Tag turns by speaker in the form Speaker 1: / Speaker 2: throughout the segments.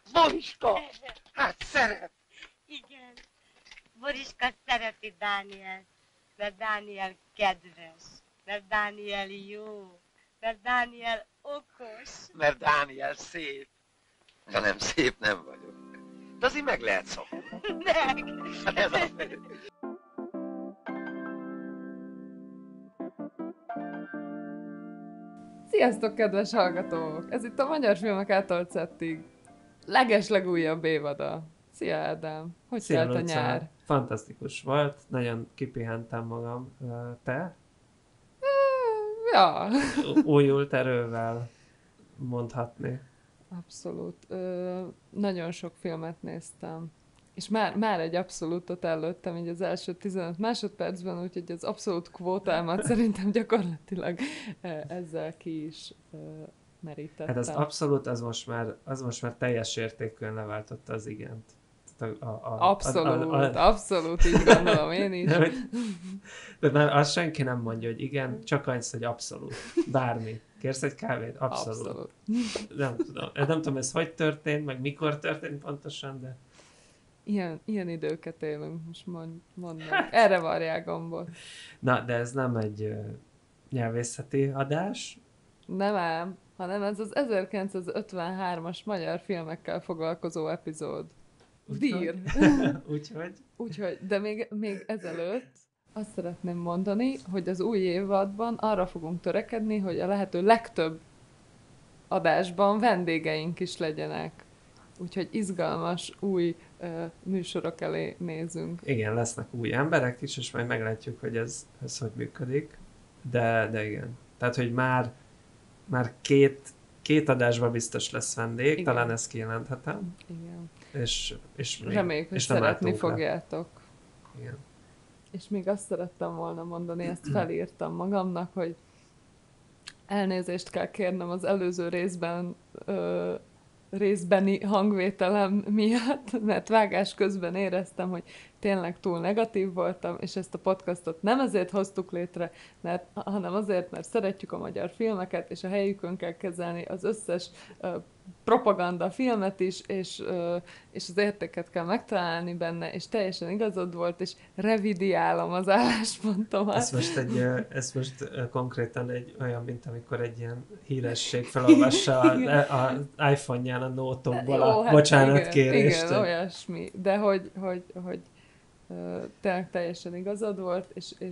Speaker 1: Boriska! Hát szeret!
Speaker 2: Igen. Boriska szereti Dániel, mert Dániel kedves, mert Dániel jó, mert Dániel okos.
Speaker 1: Mert Dániel szép. Ha nem szép, nem vagyok. De azért meg lehet szokni.
Speaker 2: Meg!
Speaker 1: Hát ez a fő.
Speaker 3: Sziasztok, kedves hallgatók! Ez itt a Magyar Filmek Által Szettig legeslegújabb évada. Szia, Ádám! Hogy
Speaker 4: Szia,
Speaker 3: telt a
Speaker 4: Luca.
Speaker 3: nyár?
Speaker 4: Fantasztikus volt, nagyon kipihentem magam. Te?
Speaker 3: Ja,
Speaker 4: Újult erővel mondhatni.
Speaker 3: abszolút. Nagyon sok filmet néztem. És már egy abszolútot előttem így az első 15 másodpercben, úgyhogy az abszolút kvótámat szerintem gyakorlatilag ezzel ki is merítettem.
Speaker 4: Hát az abszolút, az most már teljes értékűen leváltotta az igent.
Speaker 3: Abszolút, így gondolom én is.
Speaker 4: De már azt senki nem mondja, hogy igen, csak annyi, hogy abszolút. Bármi. Kérsz egy kávét? Abszolút. Nem tudom, ez hogy történt, meg mikor történt pontosan, de...
Speaker 3: Ilyen időket élünk, most mondd meg. Erre varják gombot.
Speaker 4: Na, de ez nem egy nyelvészeti adás.
Speaker 3: Nem ám, hanem ez az 1953-as magyar filmekkel foglalkozó epizód. Dír. Úgyhogy, de még ezelőtt azt szeretném mondani, hogy az új évadban arra fogunk törekedni, hogy a lehető legtöbb adásban vendégeink is legyenek. Úgyhogy izgalmas, új műsorok elé nézünk.
Speaker 4: Igen, lesznek új emberek is, és majd meglátjuk, hogy ez hogy működik. De igen. Tehát, hogy már két adásban biztos lesz vendég, igen. Talán ezt kijelenthetem.
Speaker 3: Igen.
Speaker 4: És
Speaker 3: reméljük, hogy
Speaker 4: és
Speaker 3: szeretni fogjátok.
Speaker 4: Igen.
Speaker 3: És még azt szerettem volna mondani, ezt felírtam magamnak, hogy elnézést kell kérnem az előző részbeni hangvételem miatt, mert vágás közben éreztem, hogy tényleg túl negatív voltam, és ezt a podcastot nem azért hoztuk létre, hanem azért, mert szeretjük a magyar filmeket, és a helyükön kell kezelni az összes propaganda filmet is, és az értéket kell megtalálni benne, és teljesen igazad volt, és revidiálom az álláspontomat.
Speaker 4: Ez most konkrétan egy olyan, mint amikor egy ilyen híresség felolvassa az iPhone-ján a nótokból a bocsánatkérést.
Speaker 3: Igen, olyasmi. De hogy tényleg teljesen igazad volt,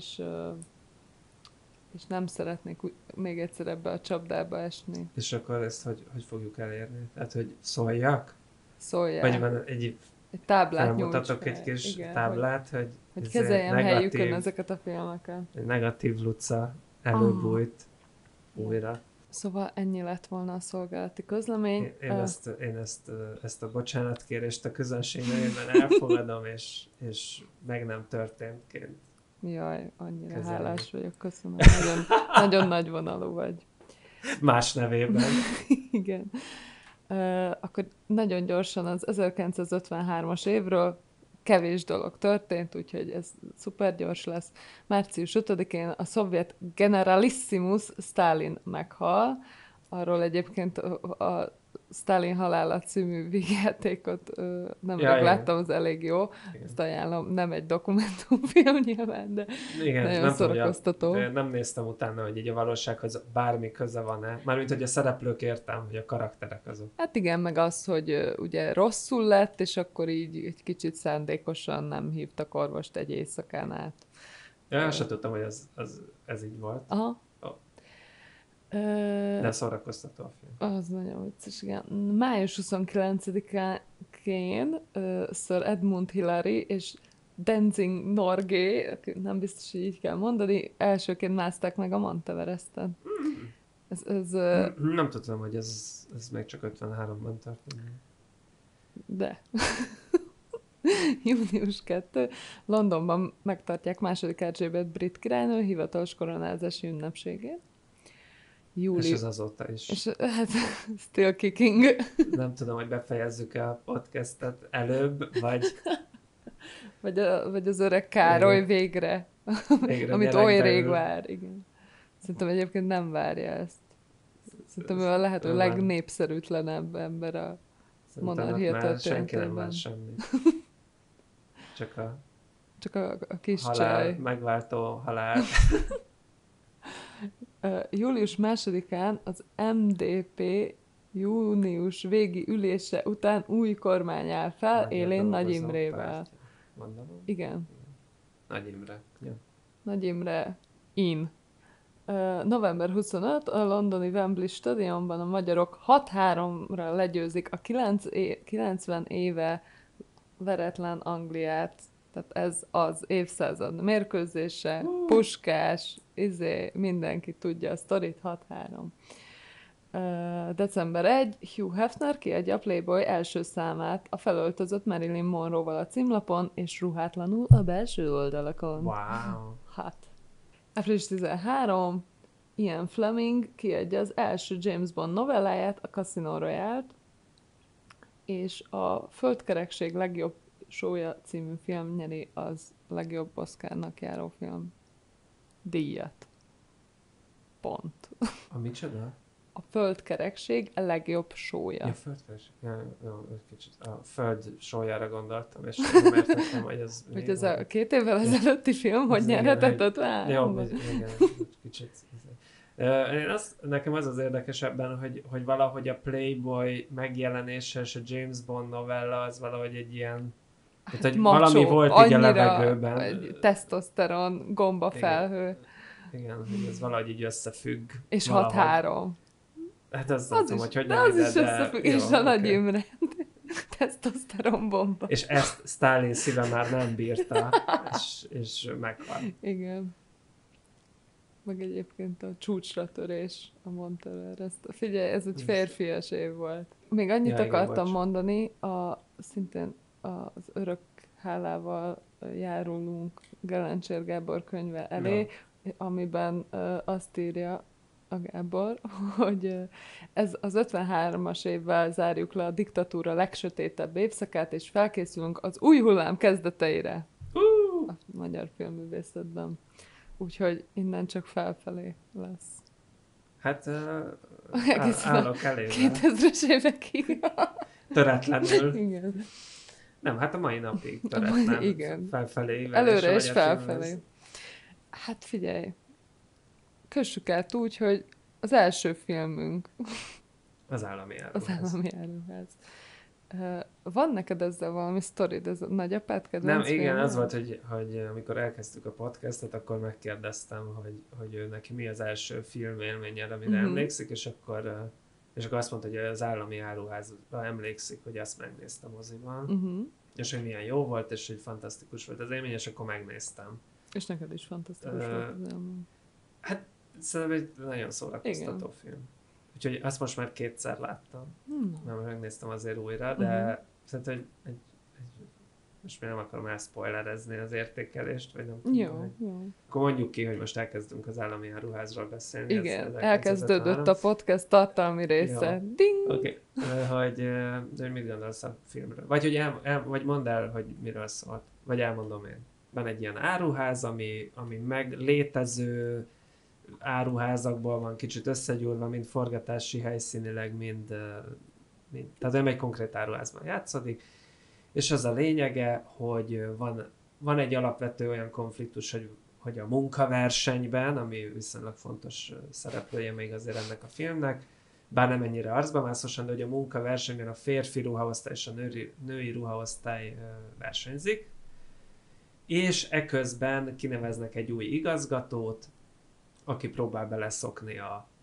Speaker 3: és nem szeretnék még egyszer ebbe a csapdába esni.
Speaker 4: És akkor ezt hogy fogjuk elérni? Tehát, hogy szóljak?
Speaker 3: Szóljál.
Speaker 4: Vagy van egy
Speaker 3: táblát
Speaker 4: felmutatok egy kis táblát,
Speaker 3: hogy kezeljem helyükön ezeket a filmeket.
Speaker 4: Egy negatív Luca előbújt újra.
Speaker 3: Szóval ennyi lett volna a szolgálati közlemény.
Speaker 4: Én ezt a bocsánatkérést a közönség nevében elfogadom, és meg nem történtként.
Speaker 3: Jaj, annyira hálás vagyok, köszönöm. Nagyon nagyvonalú vagy.
Speaker 4: Más nevében.
Speaker 3: Igen. Akkor nagyon gyorsan az 1953-as évről kevés dolog történt, úgyhogy ez szuper gyors lesz. Március 5-én a szovjet generalissimus Sztálin meghal. Arról egyébként a Sztálin halála című vígjátékot nemrég láttam, az elég jó. Igen. Ezt ajánlom, nem egy dokumentumfilm nyilván, de igen, nagyon szórakoztató.
Speaker 4: Nem néztem utána, hogy így a valósághoz bármi köze van-e. Mármint, hogy a szereplők értem, hogy a karakterek azok.
Speaker 3: Hát igen, meg az, hogy ugye rosszul lett, és akkor így egy kicsit szándékosan nem hívtak orvost egy éjszakán át.
Speaker 4: Ja, azt sem tudtam, hogy ez így volt.
Speaker 3: Aha.
Speaker 4: De szórakoztató a film.
Speaker 3: Az nagyon vicces, igen. Május 29-én Sir Edmund Hillary és Tenzing Norgay, nem biztos, hogy így kell mondani, elsőként mászták meg a Monteveresten.
Speaker 4: Nem tudtam, hogy ez még csak 53-ban történt.
Speaker 3: De. Június 2. Londonban megtartják második Erzsébet brit királynő hivatalos koronázási ünnepségét.
Speaker 4: És ez azóta is.
Speaker 3: És hát still kicking.
Speaker 4: Nem tudom, hogy befejezzük a podcastet előbb,
Speaker 3: vagy az öreg Károly végre amit oly rég vár. Igen. Szerintem egyébként nem várja ezt. Szerintem ő a lehető legnépszerűtlenebb ember a monarchia
Speaker 4: már senki nem
Speaker 3: történetében.
Speaker 4: vár semmit. Csak
Speaker 3: a kis
Speaker 4: halál,
Speaker 3: csaj.
Speaker 4: megváltó halál.
Speaker 3: Július 2-án az MDP június végi ülése után új kormány áll fel, élén Nagy Imrével.
Speaker 4: Mondom.
Speaker 3: Igen.
Speaker 4: Nagy Imre. Ja.
Speaker 3: Nagy Imre in. November 25 a londoni Wembley stadionban a magyarok 6-3-ra legyőzik a 90 éve veretlen Angliát. Tehát ez az évszázad mérkőzése, Puskás, mindenki tudja a sztorit, 6-3. December 1, Hugh Hefner kiadja a Playboy első számát a felöltözött Marilyn Monroe-val a címlapon, és ruhátlanul a belső oldalakon.
Speaker 4: Wow.
Speaker 3: Április 13, Ian Fleming kiadja az első James Bond novelláját, a Casino Royale-t, és a Földkerekség legjobb sója című film nyeri az legjobb Oscarnak járó film díjat. Pont.
Speaker 4: A micsoda?
Speaker 3: A Földkerekség a legjobb sója.
Speaker 4: Ja, Földkerekség. Ja, egy kicsit. A Föld sójára gondoltam, és nem értettem, hogy ez...
Speaker 3: Hogy ez a 2 évvel ezelőtti film, hogy nyerhetett 50?
Speaker 4: Jó, igen, kicsit. Nekem az érdekesebben, hogy valahogy a Playboy megjelenése és a James Bond novella az valahogy egy ilyen... Hát, hogy valami volt így a levegőben.
Speaker 3: Egy tesztoszteron, gombafelhő.
Speaker 4: Igen, hogy ez valahogy így összefügg.
Speaker 3: És 6-3.
Speaker 4: Hát azt nem tudom, hogy nem
Speaker 3: az is összefügg, és a Nagy Imre. Tesztoszteron bomba.
Speaker 4: És ezt Stalin szíve már nem bírta, és meghalt.
Speaker 3: Igen. Meg egyébként a csúcsra törés a Montever. Figyelj, ez egy férfias év volt. Még annyit akartam mondani, szintén az Örök hálával járulunk Gelencsér Gábor könyve elé, amiben azt írja a Gábor, hogy ez az 53-as évvel zárjuk le a diktatúra legsötétebb évszakát, és felkészülünk az új hullám kezdeteire a magyar filmművészetben. Úgyhogy innen csak felfelé lesz.
Speaker 4: Hát állok elébe.
Speaker 3: 2000-es évekig.
Speaker 4: Töretlenül.
Speaker 3: Igen.
Speaker 4: Nem, hát a mai napig töretlen.
Speaker 3: Igen.
Speaker 4: Felfelé.
Speaker 3: Előre és felfelé. Hát figyelj. Kössük át úgy, hogy az első filmünk.
Speaker 4: Az Állami Áruház.
Speaker 3: Az Állami Áruház. Van neked ezzel valami sztorid? Ez a nagyapád kedvenc
Speaker 4: Nem, igen,
Speaker 3: filmje?
Speaker 4: az volt, hogy amikor elkezdtük a podcastot, akkor megkérdeztem, hogy ő neki mi az első filmélménye, amire emlékszik, és akkor azt mondta, hogy az Állami Áruházra emlékszik, hogy azt megnéztem moziban, és hogy milyen jó volt, és hogy fantasztikus volt az élmény, és akkor megnéztem.
Speaker 3: És neked is fantasztikus volt az élmény.
Speaker 4: Hát szerintem egy nagyon szórakoztató film. Úgyhogy azt most már 2-szer láttam. Mert megnéztem azért újra, de szerintem most még nem akarom elspoilerezni az értékelést, vagy nem tudom.
Speaker 3: Jó.
Speaker 4: Akkor mondjuk ki, hogy most elkezdünk az Állami Áruházról beszélni.
Speaker 3: Igen, elkezdődött a podcast tartalmi része.
Speaker 4: Jó.
Speaker 3: Ding!
Speaker 4: Oké. Hogy mit gondolsz a filmről? Vagy hogy vagy mondd el, hogy miről szólt. Vagy elmondom én. Van egy ilyen áruház, ami meg létező áruházakból van kicsit összegyúrva, mind forgatási helyszínileg, mind tehát nem egy konkrét áruházban játszódik, és az a lényege, hogy van egy alapvető olyan konfliktus, hogy a munkaversenyben, ami viszonylag fontos szereplője még azért ennek a filmnek, bár nem ennyire arcba mászosan, de hogy a munkaversenyben a férfi ruhaosztály és a női ruhaosztály versenyzik, és eközben kineveznek egy új igazgatót, aki próbál beleszokni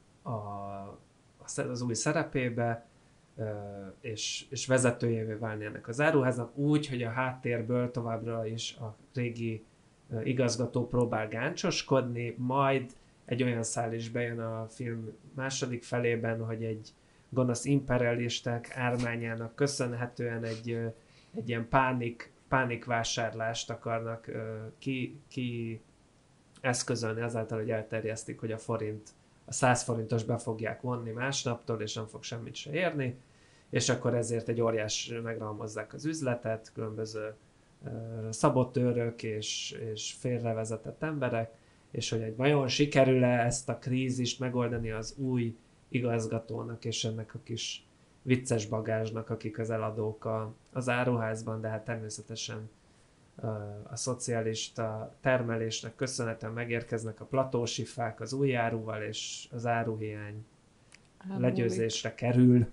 Speaker 4: az új szerepébe, és vezetőjévé válni ennek az áruháznak úgy, hogy a háttérből továbbra is a régi igazgató próbál gáncoskodni, majd egy olyan szál is bejön a film második felében, hogy egy gonosz imperialisták ármányának köszönhetően egy ilyen pánikvásárlást akarnak ki eszközölni azáltal, hogy elterjesztik, hogy a 100 forintos be fogják vonni másnaptól, és nem fog semmit se érni, és akkor ezért egy óriás megrohamozzák az üzletet, különböző szabotőrök és félrevezetett emberek, és hogy vajon sikerül-e ezt a krízist megoldani az új igazgatónak és ennek a kis vicces bagázsnak, akik az eladók az áruházban, de hát természetesen a szocialista termelésnek köszönhetően megérkeznek a platósifák az új áruval, és az áruhiány legyőzésre kerül.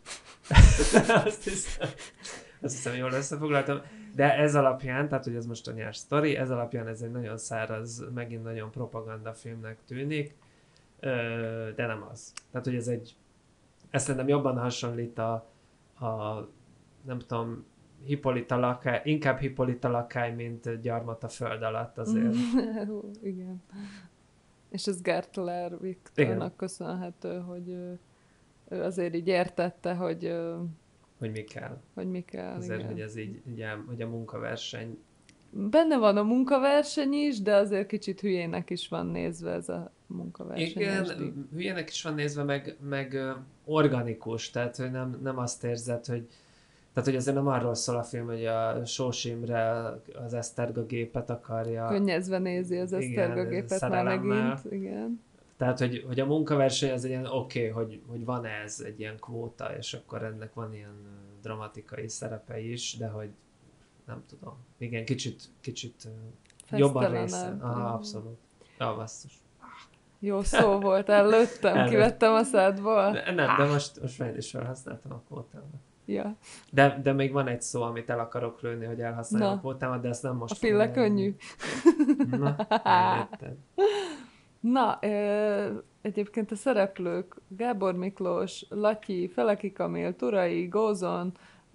Speaker 4: azt hiszem, jól összefoglaltam. De ez alapján, tehát hogy ez most a nyár sztori, ez alapján ez egy nagyon száraz, megint nagyon propagandafilmnek tűnik, de nem az. Tehát, hogy ez szerintem jobban hasonlít a nem tudom, inkább Hippolyta Lakály, mint Gyarmat a föld alatt azért.
Speaker 3: Igen. És ez Gertler Viktornak köszönhető, hogy ő azért így értette, hogy
Speaker 4: mi kell. Azért,
Speaker 3: igen.
Speaker 4: hogy ez így, hogy a munkaverseny.
Speaker 3: Benne van a munkaverseny is, de azért kicsit hülyének is van nézve ez a munkaverseny.
Speaker 4: Igen, hülyének is van nézve, meg organikus, tehát hogy nem azt érzed, hogy azért nem arról szól a film, hogy a Sós Imre az Eszterga gépet akarja.
Speaker 3: Könnyezve nézi az Eszterga gépet már megint. Igen.
Speaker 4: Tehát, hogy a munkaverseny az egy ilyen oké, hogy van ez egy ilyen kvóta, és akkor ennek van ilyen dramatikai szerepe is, de hogy nem tudom. Igen, kicsit jobban részen. Abszolút. Basszus.
Speaker 3: Jó szó volt, előttem, kivettem a szádból.
Speaker 4: Nem, de most már is felhasználtam a kvótámat.
Speaker 3: Ja.
Speaker 4: De még van egy szó, amit el akarok lőni, hogy elhasználjam a kvótámat, de ezt nem most.
Speaker 3: A fille könnyű. Na, egyébként a szereplők Gábor Miklós, Latyi, Feleki Kamil, Turai, Gózon,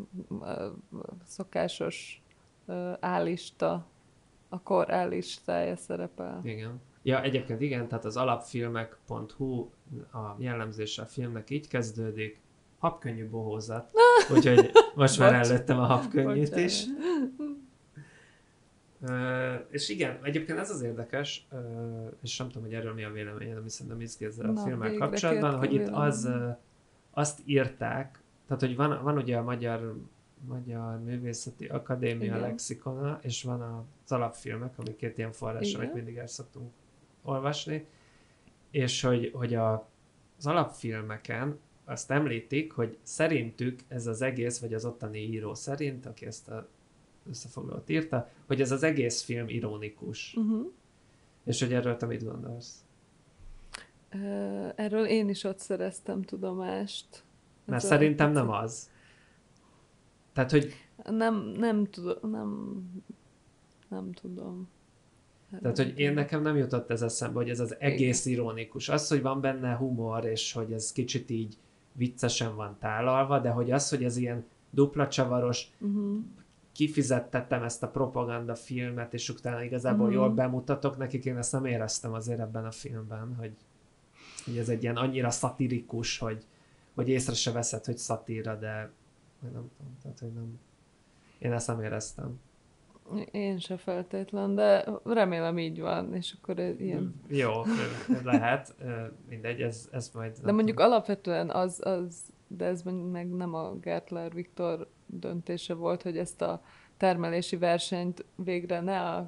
Speaker 3: szokásos állista, a kor állistája szerepel.
Speaker 4: Igen. Ja, egyébként igen, tehát az alapfilmek.hu a jellemzése a filmnek így kezdődik, habkönnyű bohózat, úgyhogy most már előttem a habkönnyűt is. És igen, egyébként ez az érdekes, és nem tudom, hogy erről mi a véleményed, ami szerintem izgi ezzel a filmmel kapcsolatban, hogy itt azt írták, tehát hogy van ugye a Magyar Művészeti Akadémia lexikona, és van az alapfilmek, ami két ilyen forrás, amit mindig el szoktunk olvasni, és hogy az alapfilmeken azt említik, hogy szerintük ez az egész, vagy az ottani író szerint, aki ezt a összefoglalót írta, hogy ez az egész film ironikus. És hogy erről te mit gondolsz?
Speaker 3: Erről én is ott szereztem tudomást.
Speaker 4: Mert szerintem nem az. Tehát, hogy...
Speaker 3: Nem tudom.
Speaker 4: Tehát, hogy nekem nem jutott ez eszembe, hogy ez az egész ironikus. Az, hogy van benne humor, és hogy ez kicsit így viccesen van tálalva, de hogy az, hogy ez ilyen dupla csavaros, kifizettettem ezt a propaganda filmet, és utána igazából jól bemutatok nekik, én ezt nem éreztem azért ebben a filmben, hogy ez egy ilyen annyira szatirikus, hogy észre se veszed, hogy szatíra, de nem tudom, tehát, hogy nem. Én ezt nem éreztem.
Speaker 3: Én se feltétlen, de remélem így van, és akkor ilyen...
Speaker 4: Jó, lehet, mindegy, ez majd...
Speaker 3: De mondjuk alapvetően de ez meg nem a Gertler Viktor döntése volt, hogy ezt a termelési versenyt végre ne a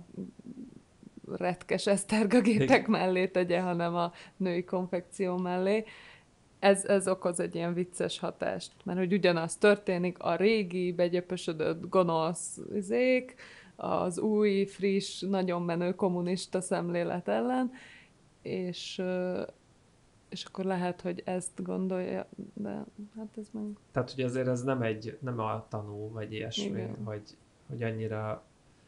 Speaker 3: retkes Eszterga gépek mellé tegye, hanem a női konfekció mellé. Ez okoz egy ilyen vicces hatást, mert hogy ugyanaz történik, a régi, begyöpösödött gonosz izék, az új, friss, nagyon menő kommunista szemlélet ellen, és akkor lehet, hogy ezt gondolja, de hát ez meg...
Speaker 4: Tehát, hogy azért ez nem a tanú, vagy ilyesmi, hogy annyira...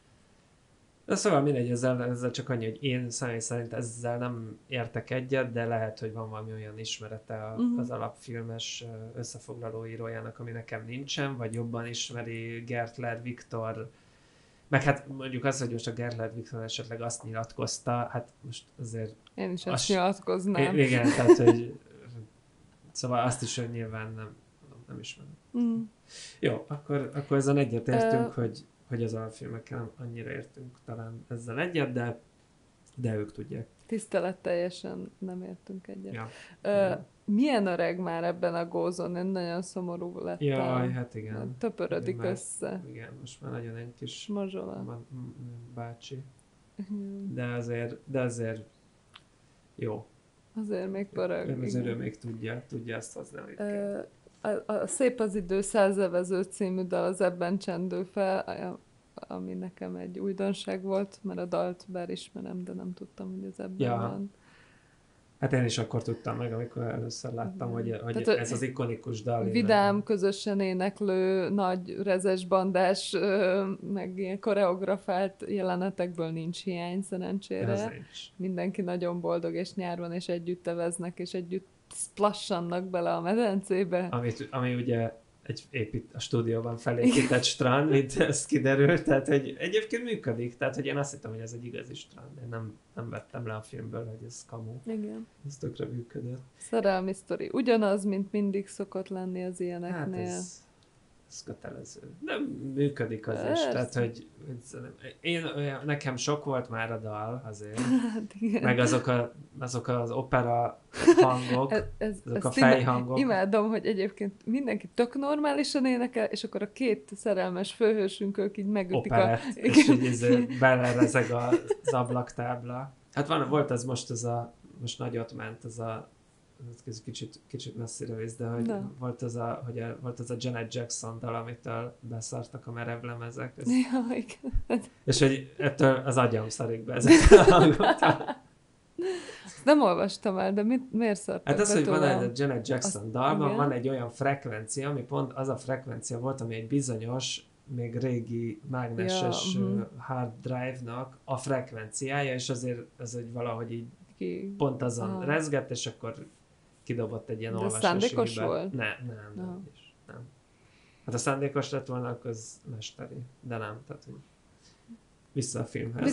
Speaker 4: De szóval mindegy, ezzel csak annyi, hogy én személy szerint ezzel nem értek egyet, de lehet, hogy van valami olyan ismerete az alapfilmes összefoglaló írójának, ami nekem nincsen, vagy jobban ismeri Gertler Viktor. Meg hát mondjuk az, hogy most a Gertler Viktor esetleg azt nyilatkozta, hát most azért...
Speaker 3: Én is azt nyilatkoznám.
Speaker 4: Igen, tehát, hogy... Szóval azt is, hogy nyilván nem ismerem. Jó, akkor ezen egyetértünk, hogy az alapfilmekkel annyira értünk talán ezzel egyet, de ők tudják.
Speaker 3: Tiszteletteljesen nem értünk egyet.
Speaker 4: Ja.
Speaker 3: Milyen öreg már ebben a gózon? Én nagyon szomorú lettem.
Speaker 4: Jaj, hát igen.
Speaker 3: Töpörödik össze.
Speaker 4: Igen, most már nagyon egy kis
Speaker 3: mazsola
Speaker 4: bácsi. De azért jó.
Speaker 3: Azért még pörög.
Speaker 4: Azért ő még tudja ezt hozni, amit kell.
Speaker 3: a Szép az idő 100 evező című dal az ebben csendül fel, ami nekem egy újdonság volt, mert a dalt bár ismerem, de nem tudtam, hogy ez ebben van.
Speaker 4: Hát én is akkor tudtam meg, amikor először láttam, hogy ez az ikonikus dal.
Speaker 3: Vidám, közösen éneklő, nagy rezes bandás, meg ilyen koreografált jelenetekből nincs hiány, szerencsére. Mindenki nagyon boldog, és nyár van, és együtt eveznek, és együtt splashannak bele a medencébe.
Speaker 4: Ami ugye a stúdióban felépített strand, mint ez kiderült, tehát hogy egyébként működik, tehát hogy én azt hittem, hogy ez egy igazi strand, én nem vettem le a filmből, hogy ez kamu.
Speaker 3: Igen.
Speaker 4: Ez tökre működött.
Speaker 3: Szerelmi sztori. Ugyanaz, mint mindig szokott lenni az ilyeneknél.
Speaker 4: Hát ez kötelező. Nem működik az is, tehát hogy nekem sok volt már a dal azért, meg azok az opera hangok, azok a fejhangok.
Speaker 3: Imádom, hogy egyébként mindenki tök normálisan énekel, és akkor a két szerelmes főhősünk így megütik
Speaker 4: operett, és így belerezeg az ablaktábla. Hát volt az most nagyot ment, kicsit messzire visz, de hogy volt az a Janet Jackson dal, amitől beszartak a merevlemezek.
Speaker 3: Ja, igen.
Speaker 4: És hogy ettől az agyam szarik be ezekkel a hangoktól.
Speaker 3: Nem olvastam el, de miért szartak
Speaker 4: Hát az, hogy van
Speaker 3: tőle?
Speaker 4: egy Janet Jackson dalban, van egy olyan frekvencia, ami pont az a frekvencia volt, ami egy bizonyos, még régi mágneses hard drive-nak a frekvenciája, és azért ez egy valahogy így pont azon rezgett, és akkor kidobott egy ilyen olvasási
Speaker 3: szándékos
Speaker 4: hibát.
Speaker 3: volt?
Speaker 4: Nem. Hát a szándékos lett volna, akkor az mesteri, de nem, tehát hogy vissza a filmhez.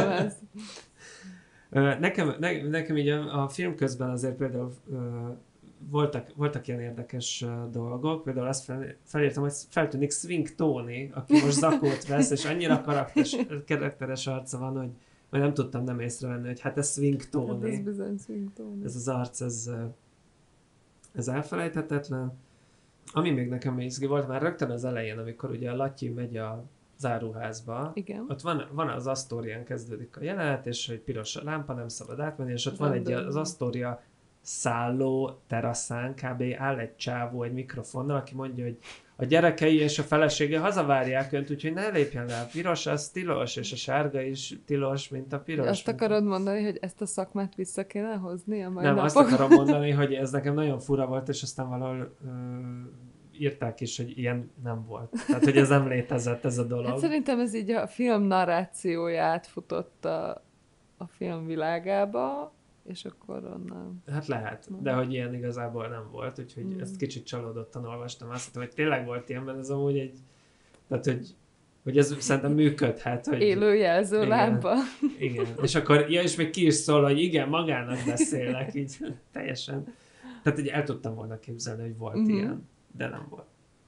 Speaker 4: Nekem így a film közben azért például voltak ilyen érdekes dolgok, például azt felírtam, hogy feltűnik Swing Tony, aki most zakót vesz, és annyira karakteres arca van, hogy majd nem tudtam nem észrevenni, hogy hát ez Swing Tony.
Speaker 3: Hát ez bizony Swing Tony.
Speaker 4: Ez az arc, ez elfelejthetetlen. Ami még nekem izgi volt, már rögtön az elején, amikor ugye a Latyi megy a záruházba,
Speaker 3: igen.
Speaker 4: Ott van az Asztórián kezdődik a jelenet, és hogy piros a lámpa, nem szabad átmenni, és ott van az Asztória szálló teraszán, kb. Áll egy csávó egy mikrofonnal, aki mondja, hogy a gyerekei és a felesége hazavárják önt, úgyhogy ne lépjen le. A piros az tilos, és a sárga is tilos, mint a piros.
Speaker 3: Azt akarod mondani, hogy ezt a szakmát vissza kéne hozni a mai
Speaker 4: Nem,
Speaker 3: napokon?
Speaker 4: azt akarom mondani, hogy ez nekem nagyon fura volt, és aztán valahol írták is, hogy ilyen nem volt. Tehát, hogy ez nem létezett, ez a dolog.
Speaker 3: Hát szerintem ez így a film narrációját futott a film világába, és akkor onnan...
Speaker 4: Hát lehet, de hogy ilyen igazából nem volt, úgyhogy ezt kicsit csalódottan olvastam. Azt hittem, hogy tényleg volt ilyenben, ez amúgy egy... Tehát, hogy ez szerintem működhet. Hogy...
Speaker 3: Élőjelző lámpa.
Speaker 4: Igen, és akkor, és még ki is szól, hogy igen, magának beszélek, így teljesen. Tehát, hogy el tudtam volna képzelni, hogy volt ilyen, de nem volt.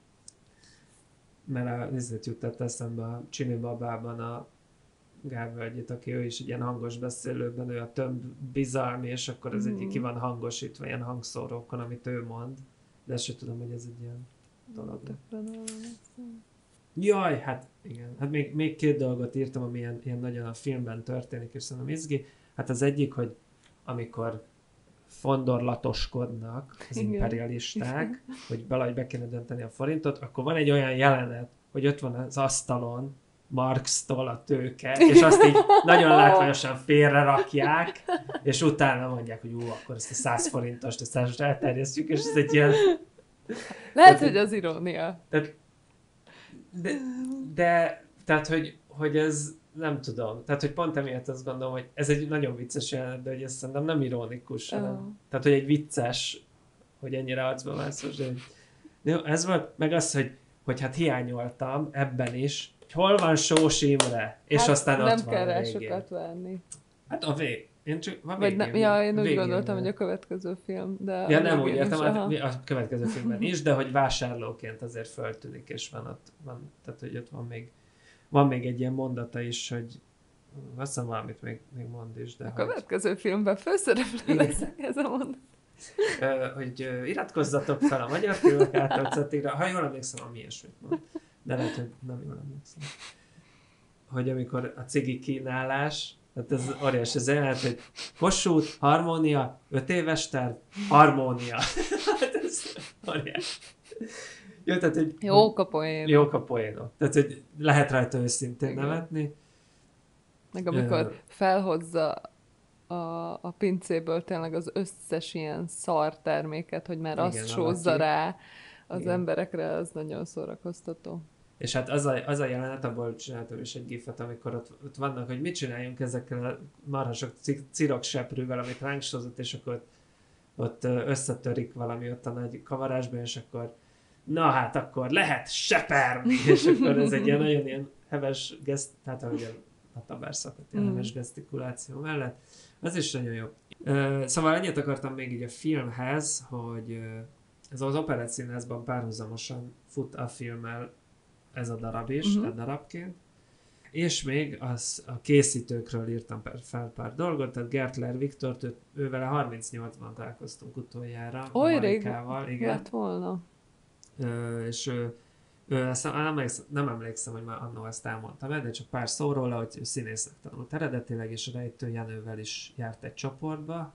Speaker 4: Mert ezért jutott eszembe a Csini Babában a Gálvölgyit, aki ő is egy ilyen hangos beszélőben, ő a több bizalmi, és akkor ez egy ki van hangosítva ilyen hangszórókon, amit ő mond. De ezt sem tudom, hogy ez egy ilyen dolog. Jaj, hát igen. Hát még két dolgot írtam, ami ilyen nagyon a filmben történik, és szerintem izgi. Hát az egyik, hogy amikor fondorlatoskodnak az imperialisták, hogy valahogy be kéne dönteni a forintot, akkor van egy olyan jelenet, hogy ott van az asztalon Marx-tól a tőke, és azt így nagyon látványosan félre rakják, és utána mondják, hogy akkor ezt a 100 forintost, ezt most elterjesztjük, és ez egy ilyen...
Speaker 3: Lehet, hogy az irónia.
Speaker 4: Tehát, hogy ez nem tudom. Tehát, hogy pont emiatt azt gondolom, hogy ez egy nagyon vicces jelenet, de hogy ez szerintem nem ironikus. Tehát, hogy egy vicces, hogy ennyire arcba mászos. Jó, ez volt, meg az, hogy hát hiányoltam ebben is, hogy hol van Sós Imre, és hát aztán ott van
Speaker 3: nem kell rá sokat várni.
Speaker 4: Hát a vég. Én csak a
Speaker 3: végén. Én úgy gondoltam, hogy a következő film. De
Speaker 4: ja, nem úgy értem, a következő filmben is, de hogy vásárlóként azért föltűnik, és tehát, hogy ott van még egy ilyen mondata is, hogy azt hiszem valamit még mond is, de...
Speaker 3: A következő filmben főszereplő leszek, ez a mondat.
Speaker 4: Hogy iratkozzatok fel a Magyar Filmek Átalcatira, ha jól emlékszem, ami ilyesmit mond. De lehet, hogy nem jól emlékszem. Hogy amikor a cigi kínálás, tehát ez óriási, ez jelent, hogy Kossuth, Harmónia, 5 éves terv, Harmónia. Jó, tehát, hogy
Speaker 3: Jók a poén.
Speaker 4: Jók a poénok. Tehát, hogy lehet rajta őszintén nevetni.
Speaker 3: Meg amikor felhozza a pincéből tényleg az összes ilyen szar terméket, hogy már azt sózza rá az emberekre, az nagyon szórakoztató.
Speaker 4: És hát az a jelenet, abból csináltam is egy gifet, amikor ott vannak, hogy mit csináljunk ezekkel a marha sok cirokseprűvel, amit ránk sózott, és akkor ott összetörik valami ott a nagy kavarásban, és akkor na hát akkor lehet seperni, és akkor ez egy ilyen nagyon ilyen heves tehát ahogy a tabár szakadt ilyen heves gesztikuláció mellett. Az is nagyon jó. Szóval ennyit akartam még így a filmhez, hogy ez az Operett Színházban párhuzamosan fut a filmmel ez a darab is, darabként. És még a készítőkről írtam fel pár dolgot, tehát Gertler Viktort, ővele 38-ban találkoztunk utoljára.
Speaker 3: Oly rég lett volna.
Speaker 4: És ezt nem emlékszem, hogy már annól ezt elmondtam, de csak pár szó róla, hogy ő színésznek tanult eredetileg, és Rejtő Jenővel is járt egy csoportba.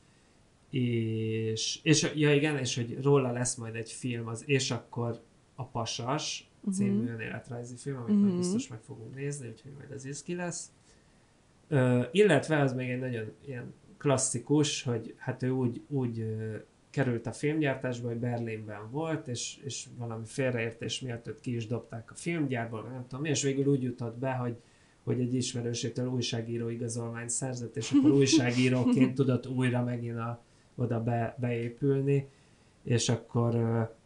Speaker 4: És hogy róla lesz majd egy film, az És akkor a Pasas című önéletrajzi film, amit majd biztos meg fogunk nézni, úgyhogy majd az izgi lesz. Illetve az még egy nagyon ilyen klasszikus, hogy hát ő úgy került a filmgyártásba, hogy Berlinben volt, és valami félreértés miatt őt ki is dobták a filmgyárból, nem tudom mi, és végül úgy jutott be, hogy egy ismerősétől újságíró igazolványt szerzett, és akkor újságíróként tudott újra megint oda beépülni, és akkor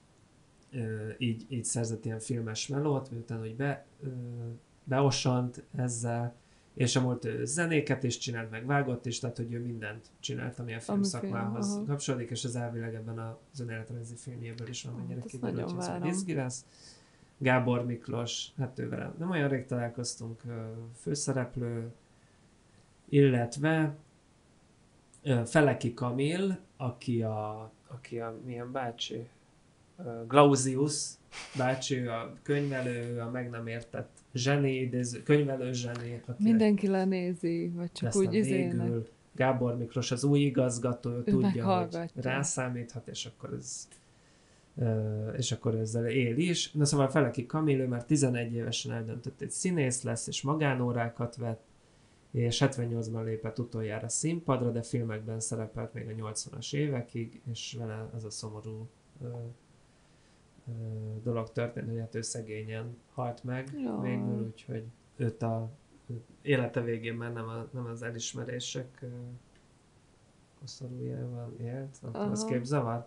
Speaker 4: így szerzett ilyen filmes melót, miután hogy beosant ezzel, és amúgy zenéket is csinált, meg vágott is, tehát hogy ő mindent csinált, ami a filmszakmához kapcsolódik, és az elvileg ebben az önéletrajzi filmjéből is van, mennyire kiderült, hogy ez izgi lesz. Gábor Miklós, hát ővel nem olyan rég találkoztunk, főszereplő, illetve Feleki Kamil, aki a milyen bácsi? Glausius bácsi, a könyvelő, a meg nem értett zseni, könyvelő zseni. Mindenki
Speaker 3: lenézi, vagy csak úgy izének.
Speaker 4: Gábor Miklós az új igazgató, ő tudja, hogy rászámíthat, és akkor ezzel él is. Na szóval Feleki Kamil, ő már 11 évesen eldöntött, egy színész lesz, és magánórákat vett, és 78-ban lépett utoljára színpadra, de filmekben szerepelt még a 80-as évekig, és vele az a szomorú dolog történt, hogy hát ő szegényen halt meg végül, úgyhogy őt a élete végén már nem az elismerések koszorújával élt, nem tudom, az képzavar.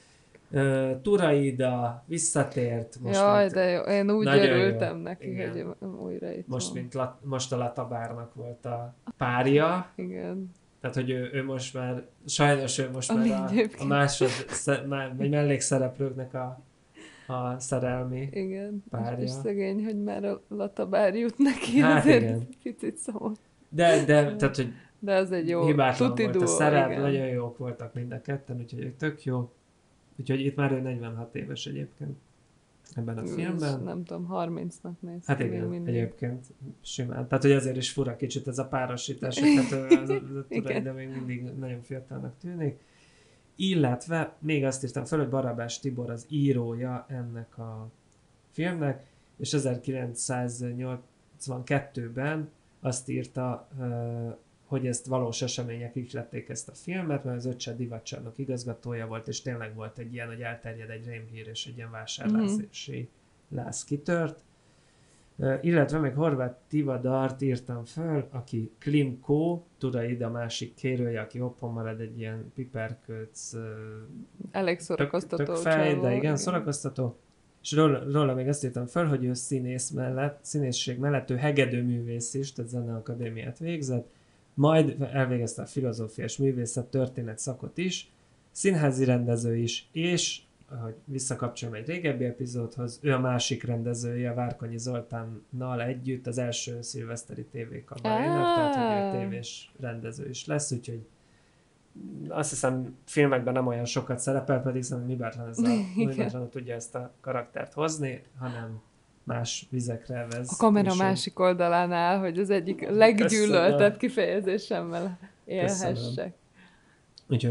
Speaker 4: Turaida visszatért.
Speaker 3: Jaj, de jó, én úgy örültem neki, hogy újra itt
Speaker 4: most a Latabárnak volt a párja.
Speaker 3: Igen.
Speaker 4: Tehát, hogy ő most már, sajnos ő most már a másod, vagy mellékszereplőknek a szerelmi párja.
Speaker 3: És szegény, hogy már a Latabár jut neki,
Speaker 4: hát
Speaker 3: azért
Speaker 4: igen.
Speaker 3: picit szomorú.
Speaker 4: De tehát, hogy
Speaker 3: de az egy jó
Speaker 4: hibátlan volt a szerep,
Speaker 3: igen.
Speaker 4: nagyon jók voltak mind a ketten, úgyhogy tök jó. Úgyhogy itt már ő 46 éves egyébként ebben a filmben.
Speaker 3: Nem tudom, 30-nak néz.
Speaker 4: Hát igen, egyébként simán. Tehát, hogy azért is fura kicsit ez a párosítás, de még mindig nagyon fiatalnak tűnik. Illetve még azt írtam fel, hogy Barabás Tibor az írója ennek a filmnek, és 1982-ben azt írta, hogy ezt valós események ihlették ezt a filmet, mert az Öccse divatcsarnok igazgatója volt, és tényleg volt egy ilyen, hogy elterjed egy rémhír, és egy ilyen vásárlási láz kitört. Illetve még Horváth Tivadart írtam föl, aki Klimko, Turaida másik kérője, aki hoppon marad, egy ilyen piperkőc,
Speaker 3: elég szórakoztató.
Speaker 4: Tök fej, de igen, szórakoztató. És róla még azt írtam föl, hogy ő színészség mellett ő hegedűművész is, tehát Zeneakadémiát végzett, majd elvégezte a filozófia és művészet történet szakot is, színházi rendező is, és hogy visszakapcsolom egy régebbi epizódhoz, ő a másik rendezője, Várkonyi Zoltánnal együtt az első szilveszteri tévékabarénak, tehát hogy ő tévés rendező is lesz, úgyhogy azt hiszem filmekben nem olyan sokat szerepel, pedig szerintem hibátlanul tudja ezt a karaktert hozni, hanem más vizekre vez.
Speaker 3: A kamera másik oldalán áll, hogy az egyik leggyűlöltebb kifejezésemmel élhessek.
Speaker 4: Úgyhogy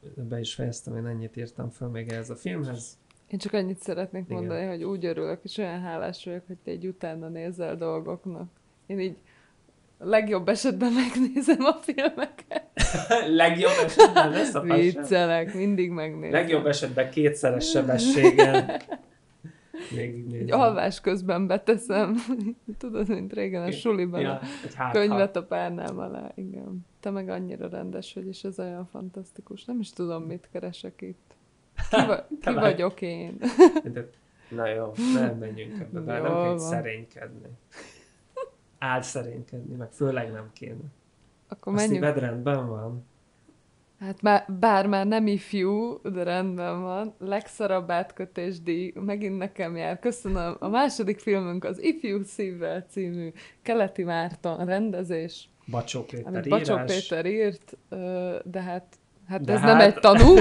Speaker 4: be is fejeztem, én ennyit írtam fel még ehhez a filmhez.
Speaker 3: Én csak annyit szeretnék
Speaker 4: Igen.
Speaker 3: mondani, hogy úgy örülök, és olyan hálás vagyok, hogy te egy utána nézel dolgoknak. Én így a legjobb esetben megnézem a filmeket.
Speaker 4: Legjobb esetben lesz a passág.
Speaker 3: Viccelek, mindig megnézem.
Speaker 4: Legjobb esetben 2-szeres sebességgel. Végignézem.
Speaker 3: Egy alvás közben beteszem. Tudod, mint régen a suliban
Speaker 4: Ja,
Speaker 3: a
Speaker 4: egy hátha.
Speaker 3: könyvet a párnám alá. Igen. Te meg annyira rendes vagy, és ez olyan fantasztikus. Nem is tudom, mit keresek itt. Ki vagyok én?
Speaker 4: Na jó, nem menjünk ebbe, bár nem
Speaker 3: Jól
Speaker 4: kell
Speaker 3: van.
Speaker 4: szerénykedni. Álszerénykedni, meg főleg nem kéne.
Speaker 3: Akkor
Speaker 4: A
Speaker 3: menjünk.
Speaker 4: szíved rendben van?
Speaker 3: Hát bár már nem ifjú, de rendben van. Legszarabb átkötésdíj, megint nekem jár. Köszönöm. A második filmünk az Ifjú Szívvel című Keleti Márton rendezés,
Speaker 4: Bacsó Péter
Speaker 3: amit
Speaker 4: írás.
Speaker 3: Bacsó Péter írt, de hát
Speaker 4: De
Speaker 3: ez
Speaker 4: hát-
Speaker 3: nem egy tanú.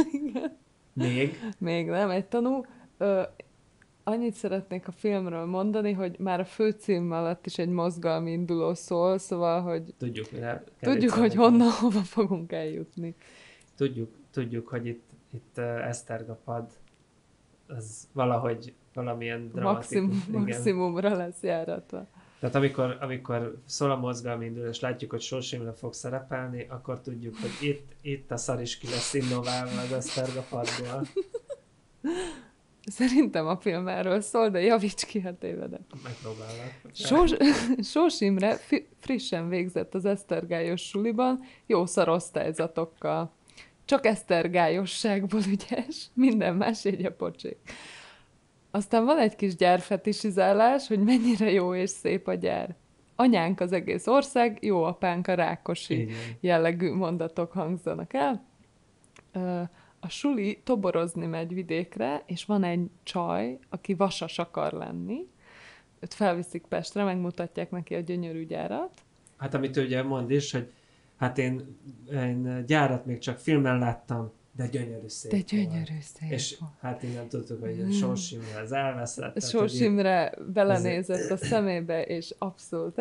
Speaker 4: Még?
Speaker 3: Nem egy tanú. Annyit szeretnék a filmről mondani, hogy már a főcím alatt is egy mozgalmi induló szól, szóval, hogy
Speaker 4: Tudjuk,
Speaker 3: hogy honnan, hova fogunk eljutni.
Speaker 4: Tudjuk, hogy itt Esztergapad az valahogy valamilyen dramatikus.
Speaker 3: Maximumra lesz járatva.
Speaker 4: Tehát amikor szól a mozgalmi induló, és látjuk, hogy Sós Imre fog szerepelni, akkor tudjuk, hogy itt a szar is ki lesz innoválva az Esztergapadból.
Speaker 3: Szerintem a film erről szól, de javíts ki, ha tévedek.
Speaker 4: Megpróbálok.
Speaker 3: Sós Imre frissen végzett az esztergályos suliban, jó szarosztályzatokkal. Csak esztergályosságból ügyes, minden más így a pocsék. Aztán van egy kis gyárfetisizálás, hogy mennyire jó és szép a gyár. Anyánk az egész ország, jó apánk a Rákosi
Speaker 4: Igen.
Speaker 3: jellegű mondatok hangzanak el. A suli toborozni megy vidékre, és van egy csaj, aki vasas akar lenni. Őt felviszik Pestre, megmutatják neki a gyönyörű gyárat.
Speaker 4: Hát amit ő ugye mond is, hogy hát én gyárat még csak filmen láttam, de gyönyörű szép
Speaker 3: De
Speaker 4: volt.
Speaker 3: gyönyörű szép
Speaker 4: És
Speaker 3: volt.
Speaker 4: hát innen tudtuk, hogy Sós Imre az elveszett.
Speaker 3: Sós Imre belenézett a szemébe, és abszolút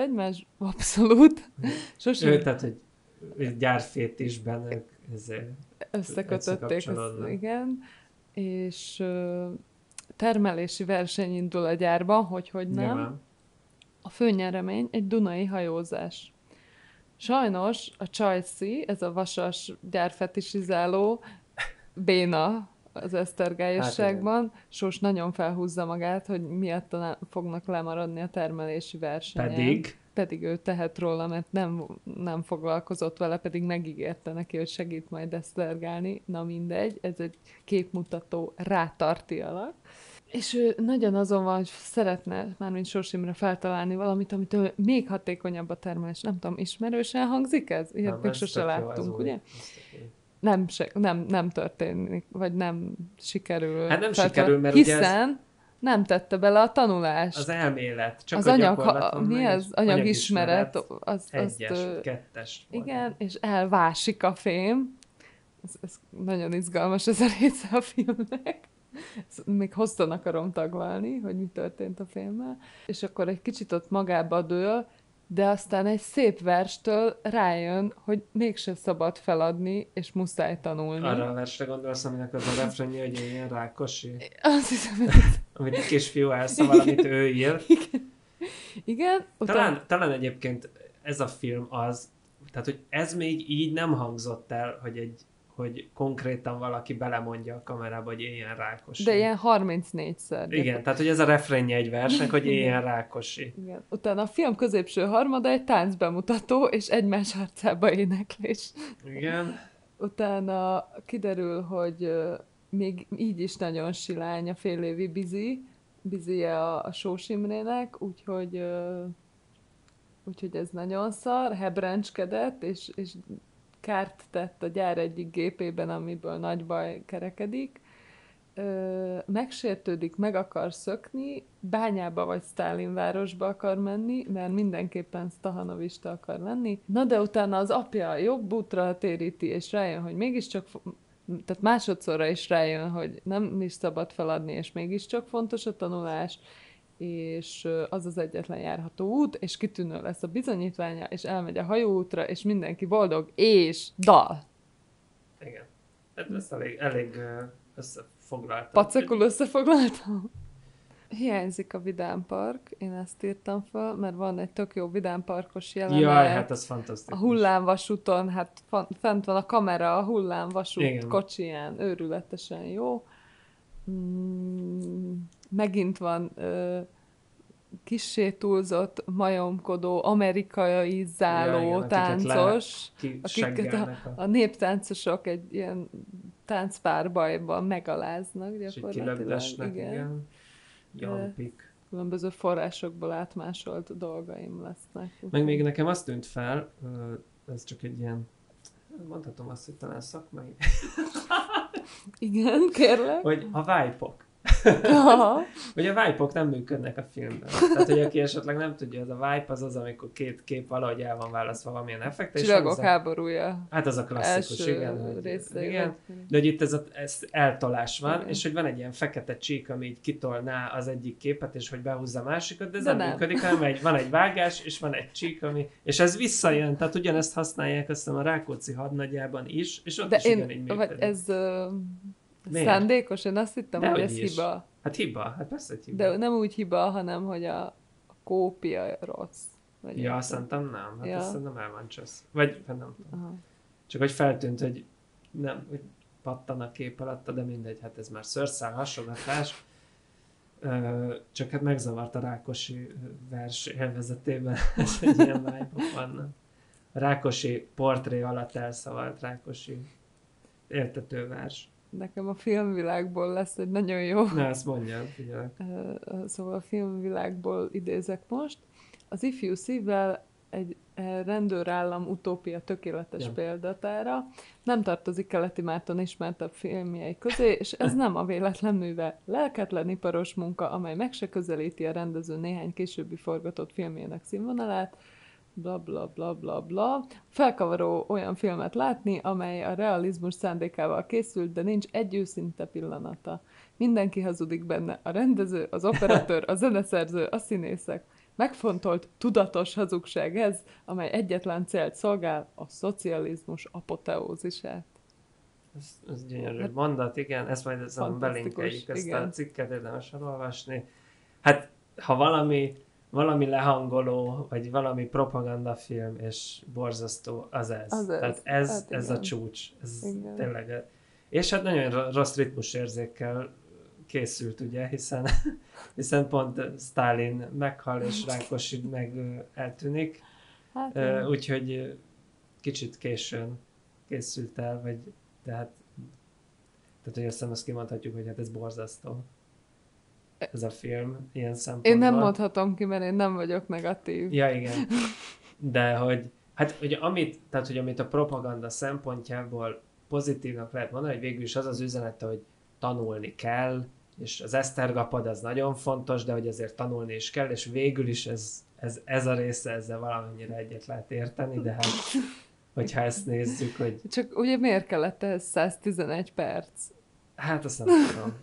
Speaker 3: Sós
Speaker 4: Ő,
Speaker 3: Imre
Speaker 4: tehát, hogy gyárfétisben ők
Speaker 3: összekötötték,
Speaker 4: összekapcsolódnak.
Speaker 3: igen, és termelési verseny indul a gyárban, hogy nem.
Speaker 4: Nyilván.
Speaker 3: A főnyeremény egy dunai hajózás. Sajnos a Csajci, ez a vasas gyárfetisizáló béna az esztergályosságban, Sós nagyon felhúzza magát, hogy miatta fognak lemaradni a termelési versenyen. Pedig ő tehet róla, mert nem foglalkozott vele, pedig megígérte neki, hogy segít majd esztergálni. Na mindegy, ez egy képmutató rátarti alak. És ő nagyon azon van, hogy szeretne, mármint Sós Imre feltalálni valamit, amitől még hatékonyabb a termelés. Nem tudom, ismerősen hangzik ez? Ilyet még sose láttunk, ugye? Nem történik, vagy nem sikerül.
Speaker 4: Hát nem sikerül, mert
Speaker 3: hiszen
Speaker 4: ugye
Speaker 3: nem tette bele a tanulást.
Speaker 4: az elmélet, csak
Speaker 3: az
Speaker 4: a gyakorlat van
Speaker 3: mi
Speaker 4: meg,
Speaker 3: ez? Anyagismeret.
Speaker 4: egyes, kettest.
Speaker 3: Igen, és elvásik a fém. Ez nagyon izgalmas ez a része a filmnek. Ezt még hosszan akarom taglalni, hogy mi történt a filmmel. És akkor egy kicsit ott magába dől, de aztán egy szép verstől rájön, hogy mégse szabad feladni, és muszáj tanulni.
Speaker 4: Arra a versre gondolsz, aminek az a refrenje, hogy ilyen Rákosi?
Speaker 3: Azt hiszem, hogy
Speaker 4: Amit a kisfiú elszaval, amit ő ír.
Speaker 3: igen.
Speaker 4: Talán egyébként ez a film az, tehát hogy ez még így nem hangzott el, hogy konkrétan valaki belemondja a kamerába, hogy éljen Rákosi.
Speaker 3: De ilyen 34-szer.
Speaker 4: Igen, tehát hogy ez a refrenje egy versnek, hogy éljen Rákosi.
Speaker 3: Igen. Utána a film középső harmada egy táncbemutató, és egymás arcába éneklés.
Speaker 4: Igen.
Speaker 3: Utána kiderül, hogy még így is nagyon silány a félévi bizije a Sós Imrének, úgyhogy ez nagyon szar, hebrencskedett, és kárt tett a gyár egyik gépében, amiből nagy baj kerekedik. Megsértődik, meg akar szökni, Bányába vagy Sztálinvárosba akar menni, mert mindenképpen sztahanovista akar lenni. Na de utána az apja jobb útra téríti, és rájön, hogy mégiscsak, tehát másodszorra is rájön, hogy nem is szabad feladni, és mégiscsak fontos a tanulás, és az az egyetlen járható út, és kitűnő lesz a bizonyítványa, és elmegy a hajóútra, és mindenki boldog, és dal.
Speaker 4: Igen. Hát ezt elég összefoglaltam.
Speaker 3: Pacekul összefoglaltam. Hiányzik a vidámpark, én ezt írtam fel, mert van egy tök jó vidámparkos jelenet.
Speaker 4: Jaj, hát az fantasztikus.
Speaker 3: A hullámvasúton, hát fent van a kamera a hullámvasút
Speaker 4: Igen.
Speaker 3: kocsiján, őrületesen jó. Megint van kissé túlzott, majomkodó, amerikai záló táncos, akiket a néptáncosok egy ilyen táncpárbajban megaláznak gyakorlatilag.
Speaker 4: Igen. Jampik.
Speaker 3: Különböző forrásokból átmásolt dolgaim lesznek.
Speaker 4: Meg még nekem azt tűnt fel, ez csak egy ilyen, mondhatom azt, hogy talán szakmai.
Speaker 3: Igen, kérlek.
Speaker 4: Hogy a vibe-ok. Hogy a vibe-ok nem működnek a filmben. Tehát, hogy aki esetleg nem tudja, az a vibe az, amikor két kép valahogy el van választva valamilyen effekt.
Speaker 3: Csillagok háborúja.
Speaker 4: Hát az a klasszikus, igen. Igen. De hogy itt ez eltolás van, igen. És hogy van egy ilyen fekete csík, ami így kitolná az egyik képet, és hogy behúzza a másikat, de ez nem működik, hanem van egy vágás, és van egy csík, és ez visszajön. Tehát ugyanezt használják aztán a Rákóczi hadnagyában is, és ott is ugyanígy működik.
Speaker 3: Vagy ez... szándékos? Én azt hittem, hogy ez hiba.
Speaker 4: Hát hiba, hát persze, hogy hiba.
Speaker 3: De nem úgy hiba, hanem hogy a kópia rossz. Vagy
Speaker 4: ja, szerintem nem. Hát ez szerintem el van csasz. Vagy nem tudom. Aha. Csak hogy feltűnt, hogy nem, hogy pattan a kép alatta, de mindegy, hát ez már szőrszál hasonlatás. Csak hát megzavart a Rákosi vers élvezetében, ez egy ilyen vibe-ok vannak. A Rákosi portré alatt elszavart Rákosi éltetővers.
Speaker 3: Nekem a filmvilágból lesz egy nagyon jó...
Speaker 4: Na, ezt mondjam, figyelek.
Speaker 3: Szóval a filmvilágból idézek most. Az ifjú szívvel egy rendőrállam utópia tökéletes példatára nem tartozik Keleti Márton ismertebb filmjei közé, és ez nem a véletlen műve. Lelketlen iparos munka, amely meg se közelíti a rendező néhány későbbi forgatott filmjének színvonalát, bla bla bla bla bla. Felkavaró olyan filmet látni, amely a realizmus szándékával készült, de nincs egy őszinte pillanata. Mindenki hazudik benne, a rendező, az operatőr, a zeneszerző, a színészek. Megfontolt, tudatos hazugság ez, amely egyetlen célt szolgál, a szocializmus apoteózisát.
Speaker 4: Ez gyönyörű mondat, igen, ezt majd belinkeljük, ezt a cikket érdemes elolvasni. Hát, ha valami lehangoló, vagy valami propagandafilm, és borzasztó, az ez. Tehát ez a csúcs. Ez tényleg. És hát nagyon rossz ritmusérzékkel készült, ugye, hiszen pont Sztálin meghal, és Rákosi meg eltűnik. Hát, úgyhogy kicsit későn készült el, tehát hogy azt hiszem, azt kimondhatjuk, hogy hát ez borzasztó. Ez a film ilyen szempontból.
Speaker 3: Én nem mondhatom ki, mert én nem vagyok negatív.
Speaker 4: Ja, igen. De hogy amit a propaganda szempontjából pozitívnak lehet mondani, hogy végül is az üzenete, hogy tanulni kell, és az Esztergapad az nagyon fontos, de hogy azért tanulni is kell, és végül is ez a része, ezzel valamennyire egyet lehet érteni, de hát, hogyha ezt nézzük, hogy...
Speaker 3: Csak ugye miért kellett ez 111 perc?
Speaker 4: Hát azt nem tudom.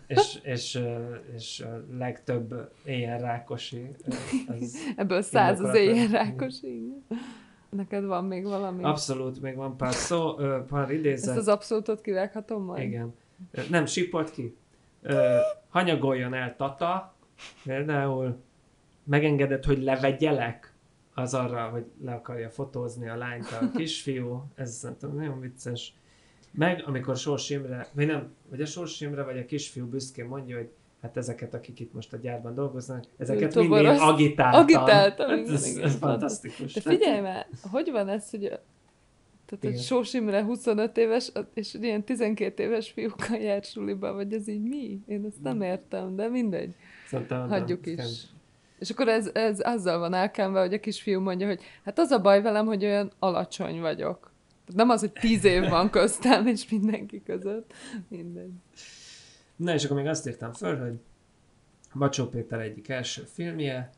Speaker 4: És a legtöbb éjjel Rákosi.
Speaker 3: Ebből 100 az éjjel Rákosi. Neked van még valami?
Speaker 4: Abszolút, még van pár szó, pár idézet.
Speaker 3: Ezt az abszolútot kivághatom majd?
Speaker 4: Igen. Nem, sípolt ki. Hanyagoljon el Tata, például megengedett, hogy levegyelek, az arra, hogy le akarja fotózni a lányt a kisfiú. Ez szerintem nagyon vicces. Meg amikor Sós Imre, vagy a Sós Imre, vagy a kisfiú büszkén mondja, hogy hát ezeket, akik itt most a gyárban dolgoznak, ezeket mindig agitáltam. Ez fantasztikus.
Speaker 3: De figyelj már, hogy van ez, hogy tehát a Sós Imre 25 éves, és ilyen 12 éves fiúkkal jár suliba, vagy ez így mi? Én ezt nem értem, de mindegy. Hagyjuk is. És akkor ez azzal van elkenve, hogy a kisfiú mondja, hogy hát az a baj velem, hogy olyan alacsony vagyok. Nem az, hogy 10 év van köztem, és mindenki között. Mindegy.
Speaker 4: Na, és akkor még azt írtam föl, hogy Bacsó Péter egyik első filmje,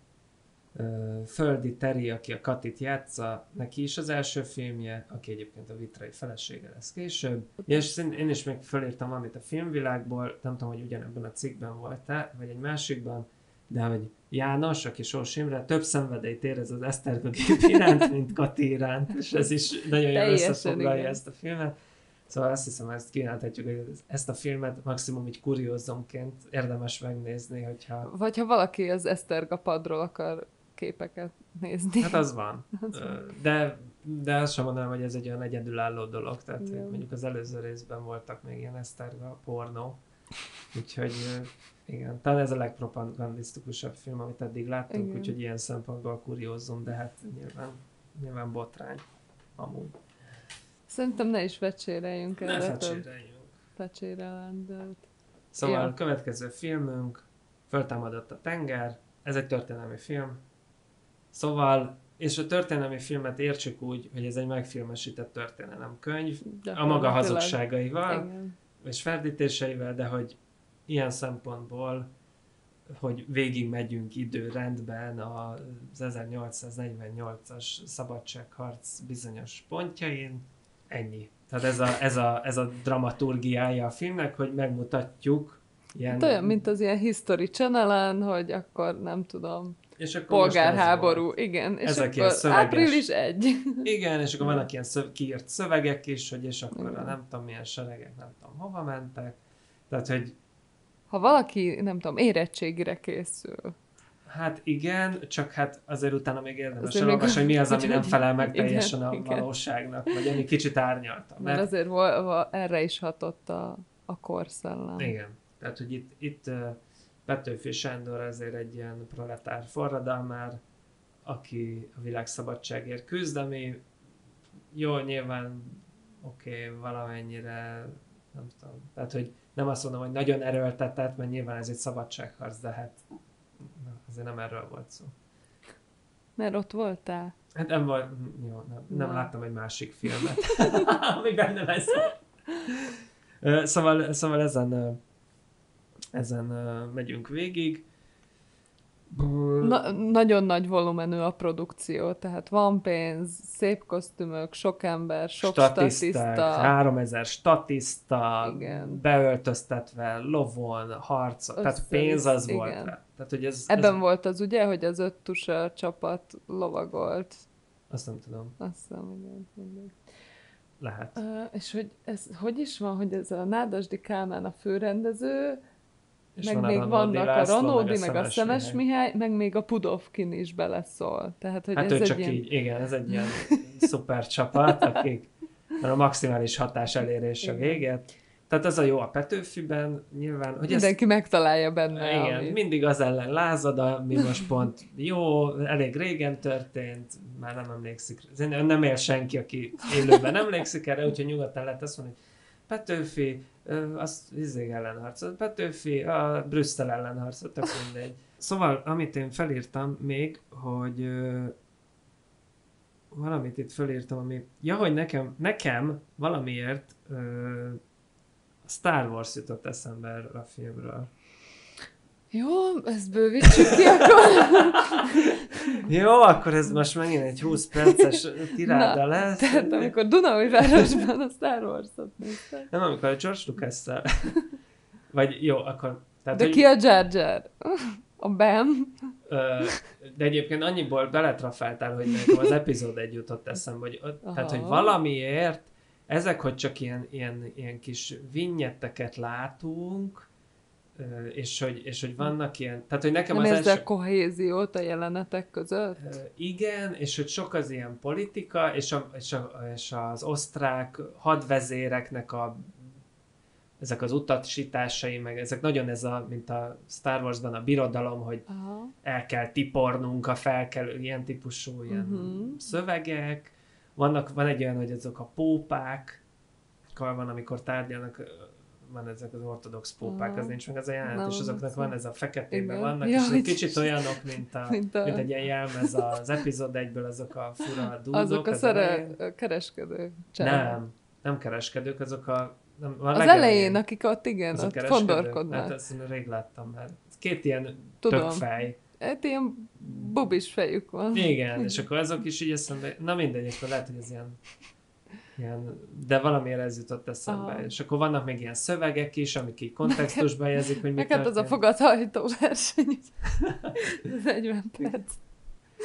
Speaker 4: Földi Teri, aki a Katit játsza, neki is az első filmje, aki egyébként a Vitrai felesége lesz később. És én is még fölírtam valamit a filmvilágból, nem tudom, hogy ugyanebben a cikkben volt-e, vagy egy másikban, de hogy János, aki Sós Imre, több szenvedélyt érez az Esztergom gép iránt, mint Kati iránt, és ez is nagyon jól összefoglalja ezt a filmet. Szóval azt hiszem, ezt kívánhatjuk, hogy ezt a filmet maximum így kuriózumként érdemes megnézni, hogyha...
Speaker 3: Vagy ha valaki az Eszterga-padról akar képeket nézni.
Speaker 4: Hát az van. De azt sem mondanám, hogy ez egy olyan egyedülálló dolog. Tehát hogy mondjuk az előző részben voltak még ilyen Eszterga pornó. Úgyhogy igen, talán ez a legpropagandisztikusabb film, amit eddig láttunk, igen. Úgyhogy ilyen szempontból kuriózum, de hát nyilván botrány amúgy.
Speaker 3: Szerintem ne is fecséreljünk
Speaker 4: erre. Ne
Speaker 3: fecsérelem, de...
Speaker 4: Szóval a következő filmünk, Föltámadott a tenger, ez egy történelmi film. Szóval, és a történelmi filmet értsük úgy, hogy ez egy megfilmesített történelemkönyv, a maga hazugságaival, igen. És ferdítéseivel, de hogy ilyen szempontból, hogy végig megyünk időrendben az 1848-as szabadságharc bizonyos pontjain, ennyi. Tehát ez a dramaturgiája a filmnek, hogy megmutatjuk ilyen...
Speaker 3: Olyan, mint az ilyen History Channel-en, hogy akkor nem tudom,
Speaker 4: és akkor
Speaker 3: polgárháború, igen, és
Speaker 4: ezek
Speaker 3: akkor április 1.
Speaker 4: Igen, és akkor vannak ilyen kiírt szövegek is, hogy és akkor a nem tudom milyen seregek nem tudom hova mentek. Tehát, hogy...
Speaker 3: Ha valaki, nem tudom, érettségire készül.
Speaker 4: Hát igen, csak hát azért utána még érdemes elolvasni, hogy mi az, ami nem felel meg teljesen a valóságnak, vagy ami kicsit árnyalta.
Speaker 3: Mert azért erre is hatott a korszellem.
Speaker 4: Igen, tehát hogy itt Petőfi Sándor azért egy ilyen proletár forradalmár, aki a világszabadságért küzd, ami jó, nyilván valamennyire, nem tudom, tehát hogy nem azt mondom, hogy nagyon erőltetett, mert nyilván ez egy szabadságharc, de hát azért nem erről volt szó. Mert
Speaker 3: ott voltál?
Speaker 4: Hát nem volt, jó, nem láttam egy másik filmet, ami benne lesz. Szóval ezen megyünk végig.
Speaker 3: Nagyon nagy volumenű a produkció, tehát van pénz, szép kosztümök, sok ember, sok statiszta.
Speaker 4: 3000 statiszta, igen. Beöltöztetve, lovon, harcol, tehát pénz az igen. Volt rá. Tehát, hogy
Speaker 3: ebben volt az ugye, hogy az 5 tusa csapat lovagolt.
Speaker 4: Azt nem tudom.
Speaker 3: Azt nem, igen.
Speaker 4: Lehet.
Speaker 3: És hogy ez hogy is van, hogy ez a Nádasdy Kálmán a főrendező, és meg még vannak a Ranódi, meg a Szemes Mihály, meg még a Pudovkin is beleszól. Tehát, hogy
Speaker 4: hát
Speaker 3: ez
Speaker 4: ő csak ilyen... így, igen, ez egy ilyen szuper csapat, akik a maximális hatás elérése véget. Tehát az a jó a Petőfiben, nyilván... Hogy
Speaker 3: mindenki megtalálja benne.
Speaker 4: Igen, amit... mindig az ellen lázad, ami most pont jó, elég régen történt, már nem emlékszik. Nem él senki, aki élőben emlékszik erre, úgyhogy nyugodtan lehet azt mondani, hogy Petőfi, azt ellen harcolt, Petőfi, a Brüsszel ellen harcolt, tök mindegy. Szóval, amit én felírtam még, hogy valamit itt felírtam, ami... Ja, hogy nekem valamiért Star Wars jutott eszembe erről a filmről.
Speaker 3: Jó, ezt bővítsük ki akkor.
Speaker 4: Jó, akkor ez most megint egy 20 perces tiráda lesz.
Speaker 3: Tehát amikor Dunaújvárosban a Star Wars-ot néztek.
Speaker 4: Nem, amikor a George Lucas-szel. Vagy jó, akkor... Tehát,
Speaker 3: de ki a Jar Jar? A Ben?
Speaker 4: De egyébként annyiból beletrafáltál, hogy nekem az epizód 1 jutott eszembe, hogy, tehát, hogy valamiért ezek, hogy csak ilyen kis vignyetteket látunk, és hogy vannak ilyen... Tehát, hogy nekem
Speaker 3: nem
Speaker 4: az
Speaker 3: első... kohéziót a jelenetek között?
Speaker 4: Igen, és hogy sok az ilyen politika, és az osztrák hadvezéreknek ezek az utasításai, meg ezek nagyon mint a Star Warsban a birodalom, hogy el kell tipornunk a felkelő, ilyen típusú ilyen szövegek. Van egy olyan, hogy azok a pópákkal van, amikor tárgyalnak, van ezek az ortodox pópák, az nincs meg az a jelenet, és azoknak van ez a feketében vannak, és egy kicsit olyanok, mint egy ilyen jelmez az epizód 1-ből, azok a fura dúdok.
Speaker 3: Azok kereskedők.
Speaker 4: Nem kereskedők, azok a...
Speaker 3: Az elején, akik ott igen, ott fondorkodnak.
Speaker 4: Hát ezt rég láttam már. 2 ilyen tökfej.
Speaker 3: Hát ilyen bubis fejük van.
Speaker 4: Igen, és akkor azok is így eszembe, na mindegy, akkor lehet, hogy ez ilyen de valamiért ez jutott eszembe. És akkor vannak még ilyen szövegek is, amik így kontextusba jelzik, hogy mit
Speaker 3: neked az a fogadhajtó verseny. Ez 40 perc.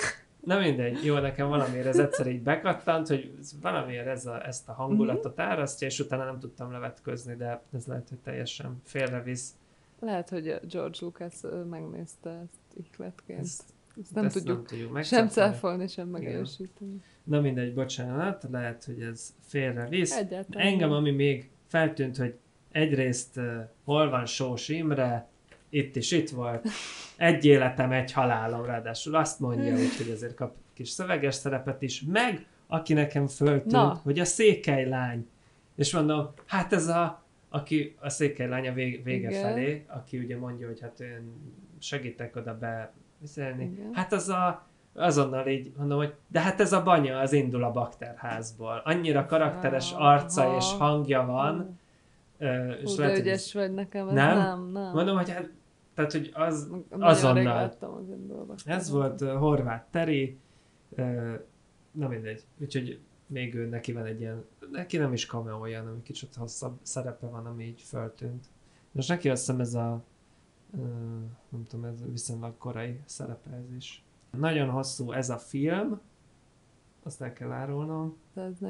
Speaker 4: Na mindegy, jó, nekem valamiért ez egyszer így bekattant, hogy valamiért ezt a hangulatot árasztja, és utána nem tudtam levetközni, de ez lehet, hogy teljesen félrevisz.
Speaker 3: Lehet, hogy a George Lucas megnézte ezt ihletként.
Speaker 4: Ezt
Speaker 3: Nem tudjuk sem
Speaker 4: megcáfolni.
Speaker 3: cáfolni, sem megerősíteni.
Speaker 4: Na mindegy, bocsánat, lehet, hogy ez félrevisz.
Speaker 3: Egyáltalán.
Speaker 4: Engem, ami még feltűnt, hogy egyrészt hol van Sós Imre, itt volt, egy életem, egy halálom, ráadásul azt mondja, úgyhogy ezért kap kis szöveges szerepet is, meg aki nekem föltűnt, hogy a székelylány. És mondom, hát ez aki a székelylány a vége felé, aki ugye mondja, hogy hát én segítek oda beszélni. Hát azonnal így mondom, hogy de hát ez a Banya, az indul a bakterházból. Annyira karakteres arca és hangja van. És
Speaker 3: de
Speaker 4: lehet,
Speaker 3: ügyes vagy nekem, ez nem.
Speaker 4: Mondom, hogy hát, tehát, hogy az
Speaker 3: nagyon
Speaker 4: azonnal.
Speaker 3: Az
Speaker 4: ez volt Horváth Teri, na mindegy. Úgyhogy még ő neki van egy ilyen, neki nem is cameo-ja, hanem kicsit hosszabb szerepe van, ami így föltűnt. Most neki azt hiszem ez nem tudom, ez viszonylag korai szerepe ez is. Nagyon hosszú ez a film, azt el kell árulnom.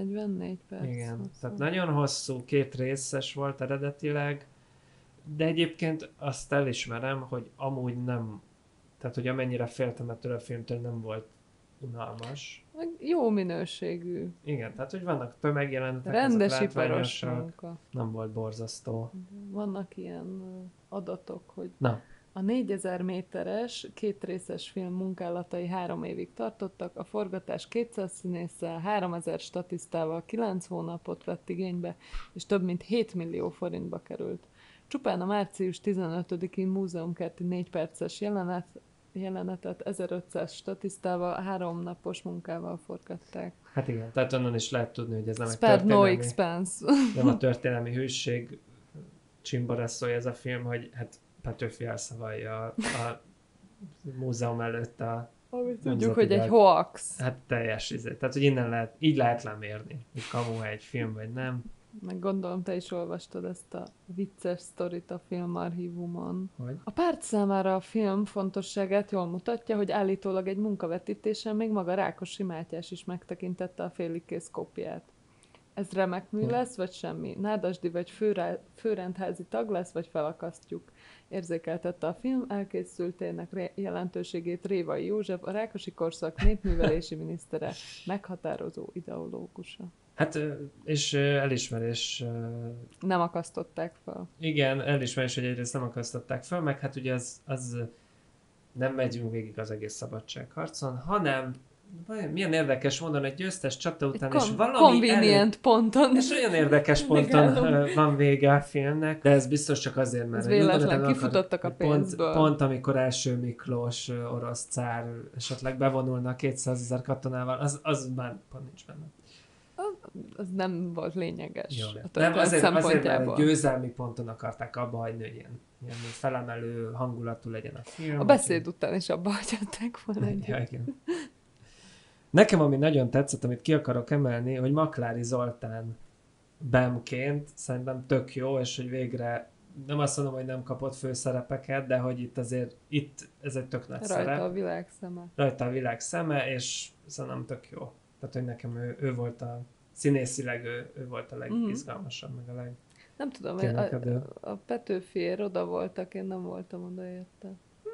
Speaker 3: 144 perc.
Speaker 4: Igen,
Speaker 3: hosszú.
Speaker 4: tehát nagyon hosszú, 2 részes volt eredetileg, de egyébként azt elismerem, hogy amúgy nem, tehát hogy amennyire féltem ettől a filmtől, nem volt unalmas.
Speaker 3: Meg jó minőségű.
Speaker 4: Igen, tehát hogy vannak tömegjelenetek,
Speaker 3: Rendes
Speaker 4: ezek
Speaker 3: iparos
Speaker 4: látványosak,
Speaker 3: munka.
Speaker 4: nem volt borzasztó.
Speaker 3: Vannak ilyen adatok, hogy
Speaker 4: Na.
Speaker 3: a 4000 méteres, 2 részes film munkálatai 3 évig tartottak, a forgatás 200 színésszel, 3000 statisztával 9 hónapot vett igénybe, és több mint 7 millió forintba került. Csupán a március 15-i múzeumkerti 4 perces jelenetet 1500 statisztával 3 napos munkával forgatták.
Speaker 4: Hát igen, tehát onnan is lehet tudni, hogy ez nem
Speaker 3: Spared
Speaker 4: egy
Speaker 3: no
Speaker 4: történelmi,
Speaker 3: expense.
Speaker 4: nem a történelmi hőség csimboreszolja ez a film, hogy hát Petőfi elszavalja a múzeum előtt a
Speaker 3: Amit tudjuk, hogy egy hoax.
Speaker 4: Hát teljes tehát hogy innen így lehet lemérni, hogy kamu egy film vagy nem.
Speaker 3: Meg gondolom, te is olvastad ezt a vicces sztorit a filmarchívumon.
Speaker 4: Hogy?
Speaker 3: A párt számára a film fontosságát jól mutatja, hogy állítólag egy munkavetítésen még maga Rákosi Mátyás is megtekintette a félig kész kópiát. Ez remek mű lesz, vagy semmi? Nádasdi vagy főrendházi tag lesz, vagy felakasztjuk? Érzékeltette a film elkészültének jelentőségét Révai József, a Rákosi korszak népművelési minisztere, meghatározó ideológusa.
Speaker 4: Hát, és elismerés...
Speaker 3: Nem akasztották fel.
Speaker 4: Igen, elismerés, hogy egyrészt nem akasztották fel, meg hát ugye az nem megyünk végig az egész szabadságharcon, hanem milyen érdekes módon egy győztes csata után, és valami
Speaker 3: convenient ponton.
Speaker 4: És olyan érdekes ponton van vége a filmnek, de ez biztos csak azért, mert...
Speaker 3: Ez véletlen, kifutottak a pénzből.
Speaker 4: Pont amikor első Miklós orosz cár esetleg bevonulna 200 000 katonával, az már pont nincs benne.
Speaker 3: Az nem volt lényeges.
Speaker 4: Nem, azért, mert egy győzelmi ponton akarták abba hagyni, hogy ilyen felemelő hangulatú legyen a film.
Speaker 3: A beszéd után is abba hagyhatták volna.
Speaker 4: Ja, igen. Nekem, ami nagyon tetszett, amit ki akarok emelni, hogy Maklári Zoltán Bemként szerintem tök jó, és hogy végre nem azt mondom, hogy nem kapott főszerepeket, de hogy itt azért ez egy tök nagy szerep.
Speaker 3: Rajta a világ szeme.
Speaker 4: Rajta a világ szeme, és szerintem tök jó. Tehát, hogy nekem ő volt színészileg ő volt a legizgalmasabb, meg a
Speaker 3: nem tudom, a Petőfiért oda voltak, én nem voltam oda érte.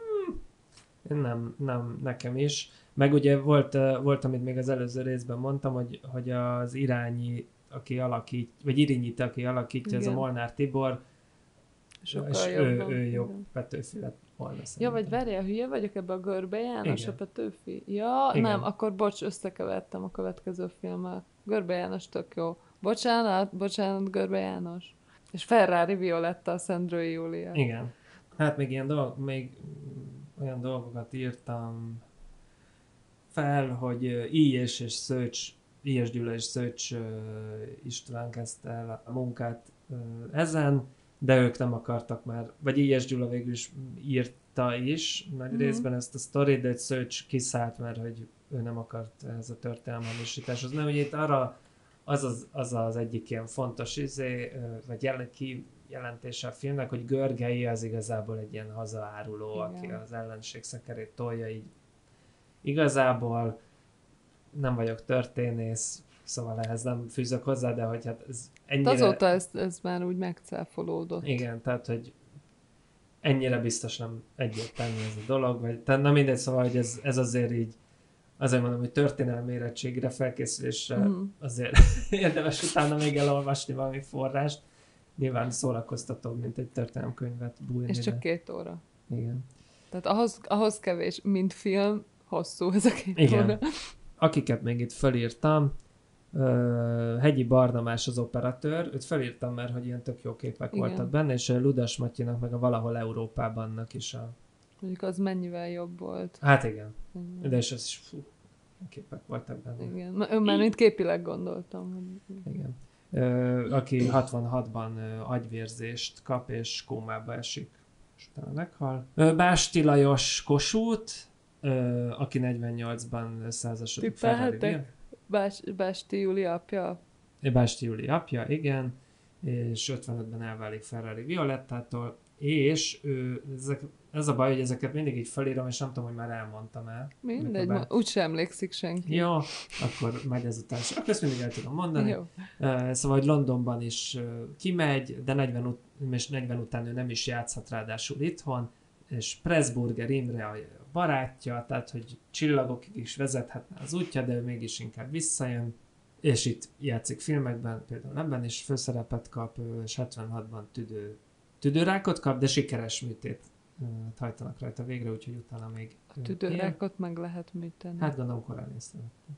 Speaker 4: Én nem, nekem is. Meg ugye volt, amit még az előző részben mondtam, hogy az Irányi, aki vagy Irinyit, aki alakítja, ez a Molnár Tibor, és ő jobb Petőfi lett volna szerintem.
Speaker 3: Ja, vagy várjál, hülye vagyok ebbe a Görbe János, igen. A Petőfi? Ja, igen. Nem, akkor összekevertem a következő filmmel. Görbe János tök jó. Bocsánat, Görbe János. És Ferrari Violetta, a Szendrői Júlia.
Speaker 4: Igen. Hát még olyan dolgokat írtam fel, hogy Ilyes Gyula és Szőcs István kezdte el a munkát ezen, de ők nem akartak már, vagy Ilyes Gyula végül is írta is nagy részben ezt a sztorit, de Szőcs kiszállt, mert hogy ő nem akart ez a történelmhamisításhoz. Nem, hogy itt arra az egyik ilyen fontos vagy kijelentése a filmnek, hogy Görgei az igazából egy ilyen hazaáruló, igen. Aki az ellenség szekerét tolja így igazából, nem vagyok történész, szóval ehhez nem fűzök hozzá, de hogy hát ez ennyire...
Speaker 3: Azóta ez már úgy megcáfolódott.
Speaker 4: Igen, tehát, hogy ennyire biztos nem egyértelmű ez a dolog, vagy tehát nem mindegy, szóval, hogy ez azért így, azért mondom, hogy történelmi érettségre, felkészülésre azért érdemes utána még elolvasni valami forrást. Nyilván szórakoztatóbb, mint egy történelemkönyvet bújni.
Speaker 3: És csak 2 óra.
Speaker 4: Igen.
Speaker 3: Tehát ahhoz kevés, mint film, hosszú ez a 2
Speaker 4: Igen.
Speaker 3: óra.
Speaker 4: Akiket még itt felírtam, Hegyi Barnamás az operatőr, őt felírtam, mert hogy ilyen tök jó képek
Speaker 3: Igen.
Speaker 4: voltak benne, és Ludas Matyinak meg a Valahol Európábannak is a...
Speaker 3: Mondjuk az mennyivel jobb volt.
Speaker 4: Hát igen, de és ez is képek voltak benne.
Speaker 3: Igen. Ön már mint képileg gondoltam. Hogy...
Speaker 4: Igen. Aki 66-ban agyvérzést kap, és kómába esik, és utána meghal. Básti Lajos Kossuth, aki 48-ban százasodik Ferrari.
Speaker 3: Básti Júli apja.
Speaker 4: Básti Júli apja, igen, és 55-ben elválik Ferrari Violettától, és ez a baj, hogy ezeket mindig így felírom, és nem tudom, hogy már elmondtam el.
Speaker 3: Mindegy, úgyse emlékszik senki.
Speaker 4: Jó, akkor megy ezután. Akkor ezt mindig el tudom mondani.
Speaker 3: Jó.
Speaker 4: Szóval, hogy Londonban is kimegy, de 40 után ő nem is játszhat ráadásul itthon, és Pressburger Imre a barátja, tehát, hogy csillagokig is vezethetne az útja, de ő mégis inkább visszajön, és itt játszik filmekben, például ebben is főszerepet kap, és 76-ban tüdőrákot kap, de sikeres műtét hajtanak rajta végre, úgyhogy utána még...
Speaker 3: A tüdőrákot meg lehet műteni.
Speaker 4: Hát gondolom korán észrevették.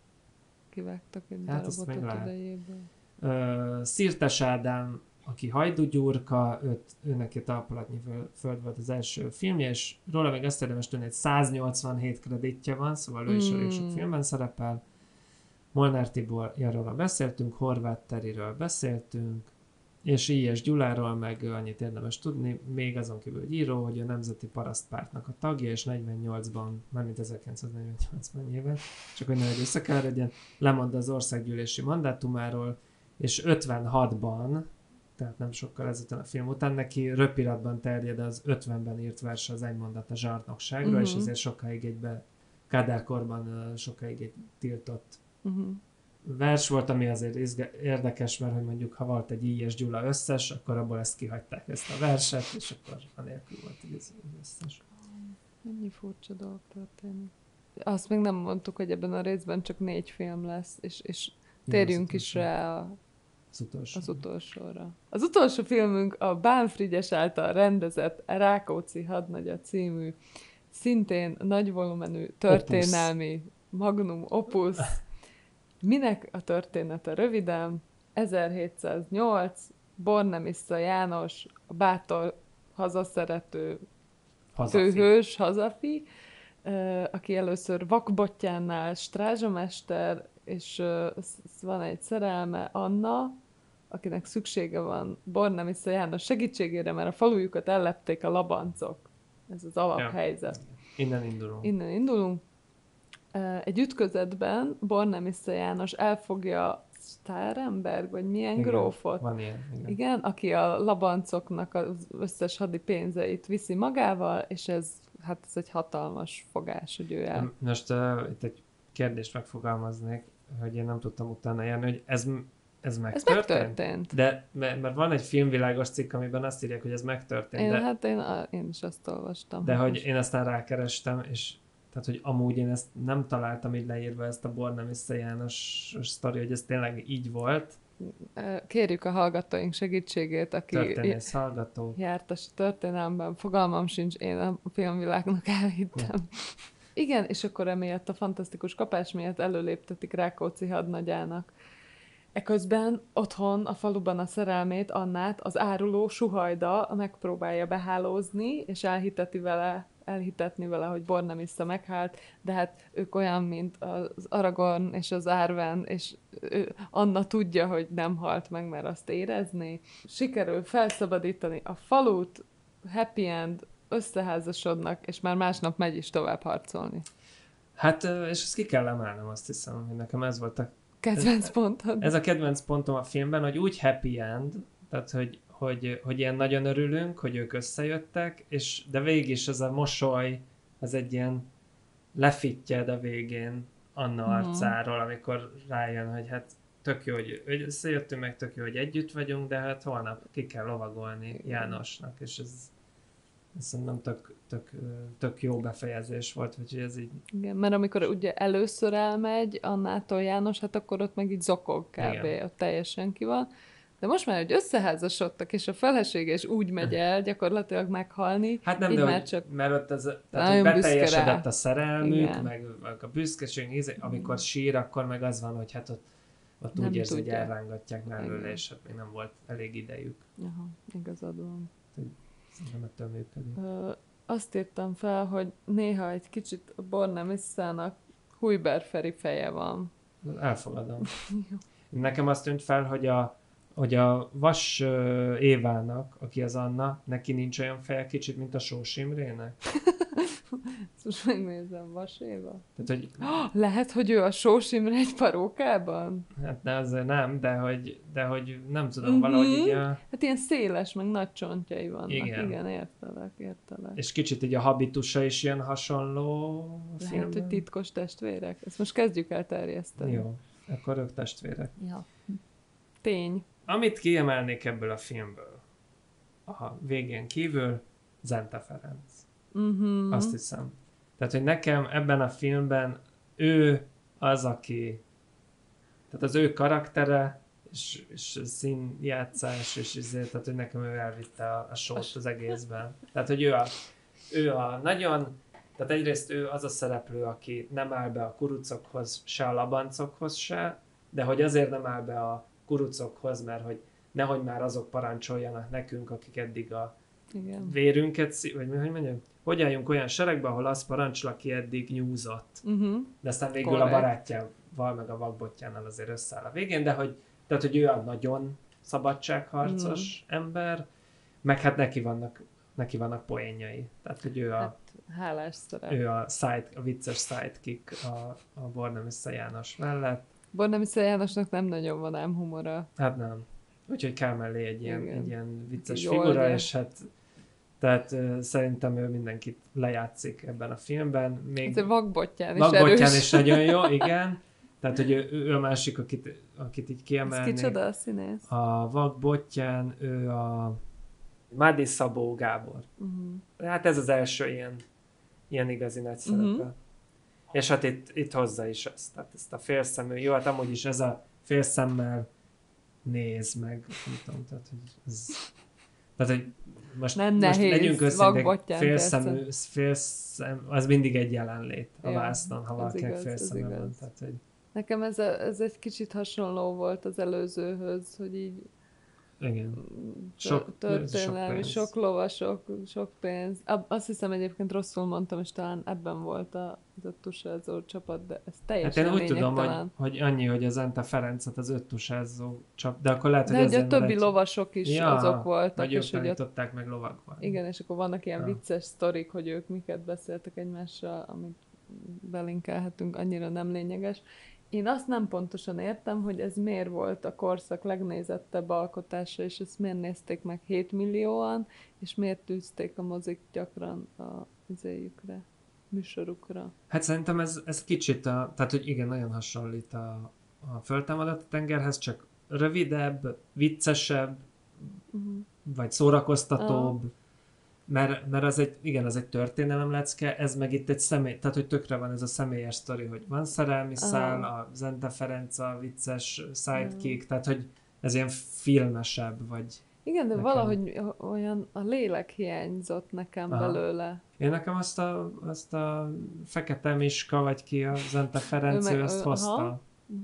Speaker 3: Kivágtak egy
Speaker 4: darabot
Speaker 3: a tüdejéből.
Speaker 4: Szirtes Ádám, aki Hajdú Gyurka, ő neki Talpalatnyi föld volt az első filmje, és róla még azt érdemes tudni, hogy 187 kreditje van, szóval ő is elég sok filmben szerepel. Molnár Tiborról beszéltünk, Horváth Teriről beszéltünk, és I.S. Gyuláról meg annyit érdemes tudni, még azon kívül, hogy író, hogy a Nemzeti Parasztpártnak a tagja, és 48-ban, mármint 1948-ban nyilván, csak hogy nehogy összekeveredjen, lemond az országgyűlési mandátumáról, és 56-ban, tehát nem sokkal ezután a film után, neki röpiratban terjed az 50-ben írt verse az Egy mondat a zsarnokságról, és ezért sokáig Kádárkorban sokáig egy tiltott vers volt, ami azért érdekes, mert hogy mondjuk ha volt egy I.S. Gyula összes, akkor abból ezt kihagyták, ezt a verset, és akkor anélkül volt az összes.
Speaker 3: Ennyi furcsa dolog történik. Azt még nem mondtuk, hogy ebben a részben csak 4 film lesz, és térjünk is rá az utolsóra. Az utolsó filmünk a Bán Frigyes által rendezett Rákóczi hadnagya című, szintén nagy volumenű történelmi magnum opus. Minek a története röviden? 1708, Bornemisza János, a bátor, hazaszerető főhős, hazafi, aki először vakbottyánnál strázsamester, és van egy szerelme, Anna, akinek szüksége van Bornemisza János segítségére, mert a falujukat ellepték a labancok. Ez az alaphelyzet.
Speaker 4: Ja. Innen indulunk.
Speaker 3: Egy ütközetben Bornemisza János elfogja Stárenberg, vagy milyen grófot.
Speaker 4: Van ilyen,
Speaker 3: igen, aki a labancoknak az összes hadi pénzeit viszi magával, és ez egy hatalmas fogás, hogy ő el.
Speaker 4: Most itt egy kérdést megfogalmaznék, hogy én nem tudtam utána járni, hogy ez megtörtént? De mert van egy Filmvilágos cikk, amiben azt írják, hogy ez megtörtént.
Speaker 3: Én is azt olvastam.
Speaker 4: De hogy én aztán rákerestem, és tehát, hogy amúgy én ezt nem találtam így leírva, ezt a Bornemisza János sztori, hogy ez tényleg így volt.
Speaker 3: Kérjük a hallgatóink segítségét, aki
Speaker 4: történész hallgató.
Speaker 3: Jártas történelemben, fogalmam sincs, én a filmvilágnak elhittem. Igen, és akkor emiatt a fantasztikus kapás miatt előléptetik Rákóczi hadnagyának. Eközben otthon, a faluban a szerelmét, Annát, az áruló Suhajda megpróbálja behálózni, és elhitetni vele, hogy Bornemisza meghalt, de hát ők olyan, mint az Aragorn és az Arwen, és Anna tudja, hogy nem halt meg, mert azt érezné. Sikerül felszabadítani a falut, happy end, összeházasodnak, és már másnap megy is tovább harcolni.
Speaker 4: Hát, és ezt ki kell emelnem, azt hiszem, hogy nekem ez volt a
Speaker 3: kedvenc pontod.
Speaker 4: Ez a kedvenc pontom a filmben, hogy úgy happy end, tehát hogy ilyen nagyon örülünk, hogy ők összejöttek, de végig is ez a mosoly, az egy ilyen lefittyed a végén Anna arcáról, amikor rájön, hogy hát tök jó, hogy összejöttünk, meg tök jó, hogy együtt vagyunk, de hát holnap ki kell lovagolni Jánosnak, és ez szerintem tök jó befejezés volt, úgyhogy ez így...
Speaker 3: Igen, mert amikor ugye először elmegy Annától János, hát akkor ott meg így zokog kb.
Speaker 4: Igen.
Speaker 3: Ott teljesen ki van. De most már, hogy összeházasodtak, és a felesége is úgy megy el gyakorlatilag meghalni,
Speaker 4: Hát nem,
Speaker 3: így
Speaker 4: de
Speaker 3: már
Speaker 4: hogy,
Speaker 3: csak
Speaker 4: mert ott tehát,
Speaker 3: nagyon
Speaker 4: hogy
Speaker 3: büszke
Speaker 4: beteljesedett
Speaker 3: rá.
Speaker 4: a szerelmük,
Speaker 3: Igen.
Speaker 4: meg a büszkeség, amikor sír, akkor meg az van, hogy hát ott
Speaker 3: Nem
Speaker 4: úgy érzi, hogy
Speaker 3: tudja.
Speaker 4: elrángatják mellőle,
Speaker 3: Igen.
Speaker 4: és hát még nem volt elég idejük.
Speaker 3: Aha, igazad van.
Speaker 4: Szerintem ettől működik.
Speaker 3: Azt írtam fel, hogy néha egy kicsit a Bornemisszának Hujber Feri feje van.
Speaker 4: Elfogadom. Nekem azt tűnt fel, hogy a Vas Évának, aki az Anna, neki nincs olyan feje kicsit, mint a Sós Imrének.
Speaker 3: Ezt most megnézem, Vas Éva.
Speaker 4: Tehát, hogy
Speaker 3: Lehet, hogy ő a Sós Imre egy parókában?
Speaker 4: hát azért nem, de hogy nem tudom, valahogy így
Speaker 3: Hát ilyen széles, meg nagy csontjai vannak.
Speaker 4: Igen.
Speaker 3: Igen, értelek.
Speaker 4: és kicsit így a habitusa is ilyen hasonló a
Speaker 3: Lehet,
Speaker 4: filmben.
Speaker 3: hogy titkos testvérek. Ezt most kezdjük el terjeszteni.
Speaker 4: Jó, akkor ők testvérek.
Speaker 3: Ja. Tény.
Speaker 4: Amit kiemelnék ebből a filmből, a végén kívül, Zente Ferenc.
Speaker 3: Uh-huh.
Speaker 4: Azt hiszem. Tehát, hogy nekem ebben a filmben ő az, aki... Tehát az ő karaktere, és színjátszás, és ezért, tehát, hogy nekem ő elvitte a sót az egészben. Tehát, hogy ő a nagyon... Tehát egyrészt ő az a szereplő, aki nem áll be a kurucokhoz, se a labancokhoz se, de hogy azért nem áll be a kurucokhoz, mert hogy nehogy már azok parancsoljanak nekünk, akik eddig a
Speaker 3: Igen.
Speaker 4: vérünket, vagy hogy mondjam, hogy álljunk olyan seregbe, ahol az parancsol, aki eddig nyúzott.
Speaker 3: Uh-huh.
Speaker 4: De aztán végül
Speaker 3: Korrekt.
Speaker 4: a barátjával, meg a vakbottyánnal azért összeáll a végén, de hogy, tehát, hogy ő a nagyon szabadságharcos ember, meg hát neki vannak poénjai. Tehát, hogy ő a,
Speaker 3: Hát, hálás szerep.
Speaker 4: ő a vicces sidekick a Bornemisza János mellett.
Speaker 3: Bornemisza Jánosnak nem nagyon van ám humora.
Speaker 4: Hát nem. Úgyhogy kell mellé egy
Speaker 3: Igen.
Speaker 4: ilyen vicces
Speaker 3: Így
Speaker 4: figura,
Speaker 3: oldja.
Speaker 4: és hát tehát szerintem ő mindenkit lejátszik ebben a filmben. Még
Speaker 3: Azért vakbottyán is
Speaker 4: Vakbottyán
Speaker 3: erős.
Speaker 4: is nagyon jó, igen. Tehát, hogy ő a másik, akit így
Speaker 3: Ez
Speaker 4: kiemelnék.
Speaker 3: kicsoda a színész?
Speaker 4: A Vakbottyán ő a Mádi Szabó Gábor.
Speaker 3: Uh-huh.
Speaker 4: Hát ez az első ilyen igazi nagy szerepe. És hát itt hozza is ezt. Tehát ezt a félszemű, jó, hát amúgy is ez a félszemmel néz meg, nem tudom, tehát hogy ez... Tehát, hogy most
Speaker 3: nehéz,
Speaker 4: legyünk őszinték,
Speaker 3: vakbottyán
Speaker 4: félszem, az mindig egy jelenlét a
Speaker 3: Ja,
Speaker 4: vásznon, ha
Speaker 3: ez
Speaker 4: valakinek
Speaker 3: igaz, ez
Speaker 4: félszeme van.
Speaker 3: igaz.
Speaker 4: Tehát, hogy
Speaker 3: Nekem ez egy kicsit hasonló volt az előzőhöz, hogy így
Speaker 4: igen.
Speaker 3: történelmi,
Speaker 4: pénz.
Speaker 3: sok lovasok, sok pénz. Azt hiszem egyébként rosszul mondtam, és talán ebben volt az öttusázó csapat, de ez
Speaker 4: Hát
Speaker 3: teljesen
Speaker 4: én úgy tudom,
Speaker 3: lényegtelen.
Speaker 4: hogy annyi, hogy az Ente Ferencet az öttusázó csap, de akkor lehet,
Speaker 3: De
Speaker 4: hogy
Speaker 3: hogy a
Speaker 4: ezért
Speaker 3: többi lovasok is azok voltak,
Speaker 4: vagy ők
Speaker 3: és hogy ott,
Speaker 4: tanították meg lovagban.
Speaker 3: igen, és akkor vannak ilyen
Speaker 4: Ja.
Speaker 3: vicces sztorik, hogy ők miket beszéltek egymással, amit belinkelhetünk, annyira nem lényeges. Én azt nem pontosan értem, hogy ez miért volt a korszak legnézettebb alkotása, és ezt miért nézték meg 7 millióan, és miért tűzték a mozik gyakran a műsorukra.
Speaker 4: Hát szerintem ez kicsit tehát hogy igen, nagyon hasonlít a Föltámadott a tengerhez, csak rövidebb, viccesebb, vagy szórakoztatóbb, mert az egy történelemlecke, ez meg itt egy tehát hogy tökre van ez a személyes sztori, hogy van szerelmi szál, a Zente Ferenc a vicces sidekick, tehát hogy ez ilyen filmesebb, vagy
Speaker 3: Igen, de
Speaker 4: nekem.
Speaker 3: valahogy olyan a lélek hiányzott nekem belőle.
Speaker 4: Én nekem azt a Fekete Miska, vagy ki a Zente Ferenc, ő azt hozta.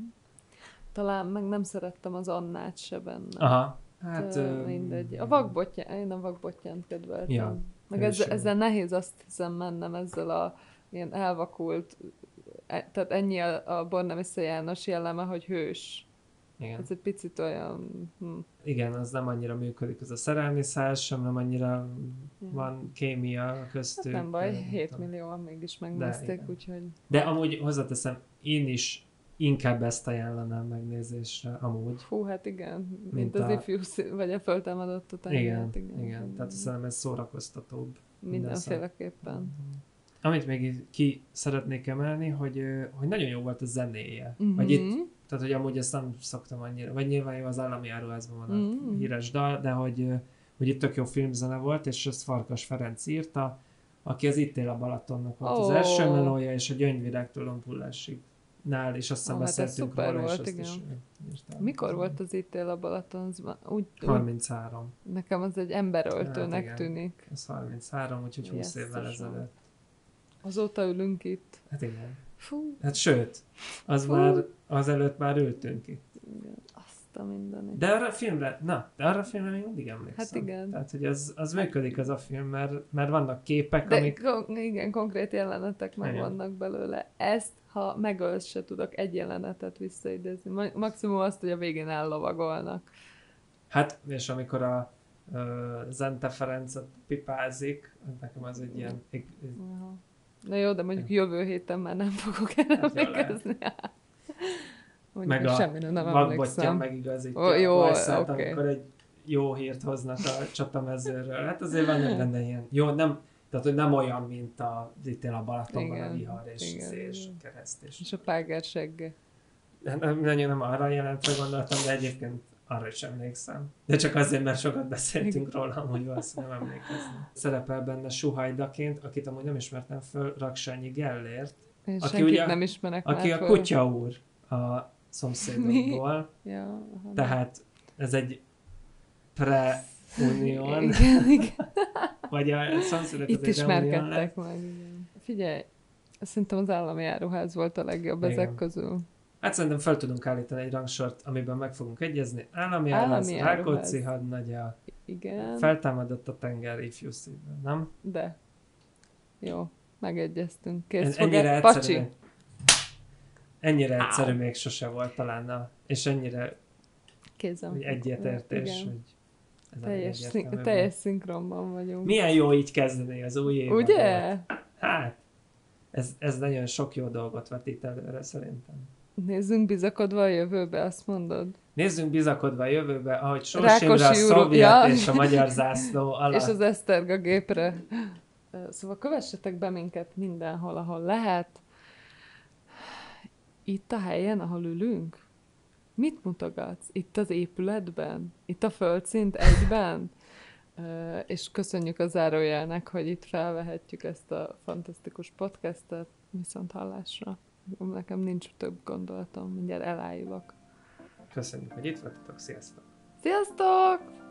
Speaker 3: Talán meg nem szerettem az Annát se benne.
Speaker 4: Aha. Hát,
Speaker 3: mindegy. Én a vakbottyánt kedveltem.
Speaker 4: Ja,
Speaker 3: meg ezzel nehéz azt hiszem mennem ezzel a ilyen elvakult, tehát ennyi a Bornemisza János jelleme, hogy hős.
Speaker 4: Igen.
Speaker 3: Ez egy picit olyan...
Speaker 4: Igen, az nem annyira működik, ez a szerelmi szál sem, nem annyira van kémia köztük.
Speaker 3: Hát nem baj, 7 millióan mégis megnézték, úgyhogy...
Speaker 4: De amúgy hozzáteszem, én is inkább ezt ajánlanám megnézésre, amúgy.
Speaker 3: Fú, hát igen,
Speaker 4: mint
Speaker 3: az ifjú vagy a Föltámadott a tengert.
Speaker 4: Igen. Tehát szerintem ez szórakoztatóbb.
Speaker 3: Mindenféleképpen.
Speaker 4: amit még így ki szeretnék emelni, hogy nagyon jó volt a zenéje.
Speaker 3: Mhm.
Speaker 4: Vagy itt, tehát hogy amúgy ezt nem szoktam annyira, vagy nyilván jó, az Állami Áruházban van a híres dal, de hogy itt tök jó filmzene volt, és ezt Farkas Ferenc írta, aki az Itt él a Balatonnak volt az első melója, és a Gyöngyvirágtól Lompullásig nál, és azt hiszem
Speaker 3: hát ez
Speaker 4: beszéltünk
Speaker 3: szuper
Speaker 4: róla, és
Speaker 3: volt,
Speaker 4: azt
Speaker 3: igen.
Speaker 4: is írtam.
Speaker 3: Mikor volt az Itt él a Balaton? Úgy,
Speaker 4: 33.
Speaker 3: nekem az egy emberöltőnek
Speaker 4: Hát igen.
Speaker 3: tűnik.
Speaker 4: Ez 33, úgyhogy 20 évvel
Speaker 3: Jesszusom.
Speaker 4: ezelőtt.
Speaker 3: Azóta ülünk itt.
Speaker 4: Hát igen.
Speaker 3: Fú,
Speaker 4: Hát sőt, azelőtt már ültünk itt.
Speaker 3: igen, azt a mindenit.
Speaker 4: De arra a filmre még mindig emlékszem.
Speaker 3: Hát igen.
Speaker 4: Tehát, hogy az működik az a film, mert vannak képek,
Speaker 3: De
Speaker 4: amik...
Speaker 3: igen, konkrét jelenetek meg
Speaker 4: Igen.
Speaker 3: vannak belőle. Ezt, ha megölsz, se tudok egy jelenetet visszaidézni. Maximum azt, hogy a végén ellovagolnak.
Speaker 4: Hát, és amikor a Zente Ferencet pipázik, nekem az egy ilyen...
Speaker 3: Aha. Na jó, de mondjuk jövő héten már nem fogok erre
Speaker 4: Hát jó
Speaker 3: emlékezni. Mondjuk
Speaker 4: meg a
Speaker 3: semmire nem
Speaker 4: Vagbottyán
Speaker 3: emlékszem.
Speaker 4: megigazítja
Speaker 3: Jó,
Speaker 4: a Vajszát,
Speaker 3: oké.
Speaker 4: amikor egy jó hírt hoznak a csatamezőről. Hát azért vannak benne ilyen... Jó, nem, tehát hogy nem olyan, mint Itt él a Balatonban a
Speaker 3: Igen,
Speaker 4: vihar és
Speaker 3: igen,
Speaker 4: és
Speaker 3: igen.
Speaker 4: kereszt.
Speaker 3: És a Páger segge.
Speaker 4: Nem arra a jelentre gondoltam, de egyébként arra is emlékszem. De csak azért, mert sokat beszéltünk róla, hogy valószínűleg nem emlékezni. Szerepel benne Suhajdaként, akit amúgy nem ismertem föl, Raksányi Gellért,
Speaker 3: Én
Speaker 4: Aki
Speaker 3: senkit
Speaker 4: ugye-
Speaker 3: nem ismerek
Speaker 4: aki
Speaker 3: már
Speaker 4: a
Speaker 3: föl.
Speaker 4: Kutya úr a szomszédokból.
Speaker 3: Ja, aha.
Speaker 4: Tehát ez egy pre-unión,
Speaker 3: Igen, igen.
Speaker 4: vagy a szomszédok
Speaker 3: Itt
Speaker 4: az egy reunión
Speaker 3: ismerkedtek meg, igen. Figyelj, szerintem az Állami Áruház volt a legjobb
Speaker 4: Igen.
Speaker 3: ezek közül.
Speaker 4: Hát szerintem fel tudunk állítani egy rangsort, amiben meg fogunk egyezni. Állami
Speaker 3: Állami
Speaker 4: Áruház,
Speaker 3: Áruház.
Speaker 4: Rákóczi hadnagya,
Speaker 3: Igen,
Speaker 4: feltámadott a tenger ifjú szívben, nem?
Speaker 3: de jó, megegyeztünk. Kész
Speaker 4: Ennyire
Speaker 3: fogad.
Speaker 4: egyszerű,
Speaker 3: Pacsi!
Speaker 4: ennyire egyszerű még sose volt talán, és ennyire
Speaker 3: Kézem.
Speaker 4: hogy egyetértés,
Speaker 3: Igen.
Speaker 4: hogy ez a egyértelmű.
Speaker 3: Teljes szinkronban vagyunk.
Speaker 4: Milyen jó így kezdeni az új évadot.
Speaker 3: Ugye?
Speaker 4: Hát, ez nagyon sok jó dolgot vetít előre szerintem.
Speaker 3: Nézzünk bizakodva a jövőbe, azt mondod.
Speaker 4: Nézzünk bizakodva a jövőbe, ahogy Sós
Speaker 3: Rákosi
Speaker 4: Imre a
Speaker 3: úr-
Speaker 4: szovjet
Speaker 3: ja.
Speaker 4: és a magyar zászló alatt.
Speaker 3: És az Eszterga gépre. Szóval kövessetek be minket mindenhol, ahol lehet. Itt a helyen, ahol ülünk? Mit mutogatsz? Itt az épületben? Itt a földszint egyben? És köszönjük a zárójelnek, hogy itt felvehetjük ezt a fantasztikus podcastet. Viszont hallásra. Nekem nincs több gondolatom, mindjárt elájulok.
Speaker 4: Köszönjük, hogy itt voltatok, sziasztok!
Speaker 3: Sziasztok!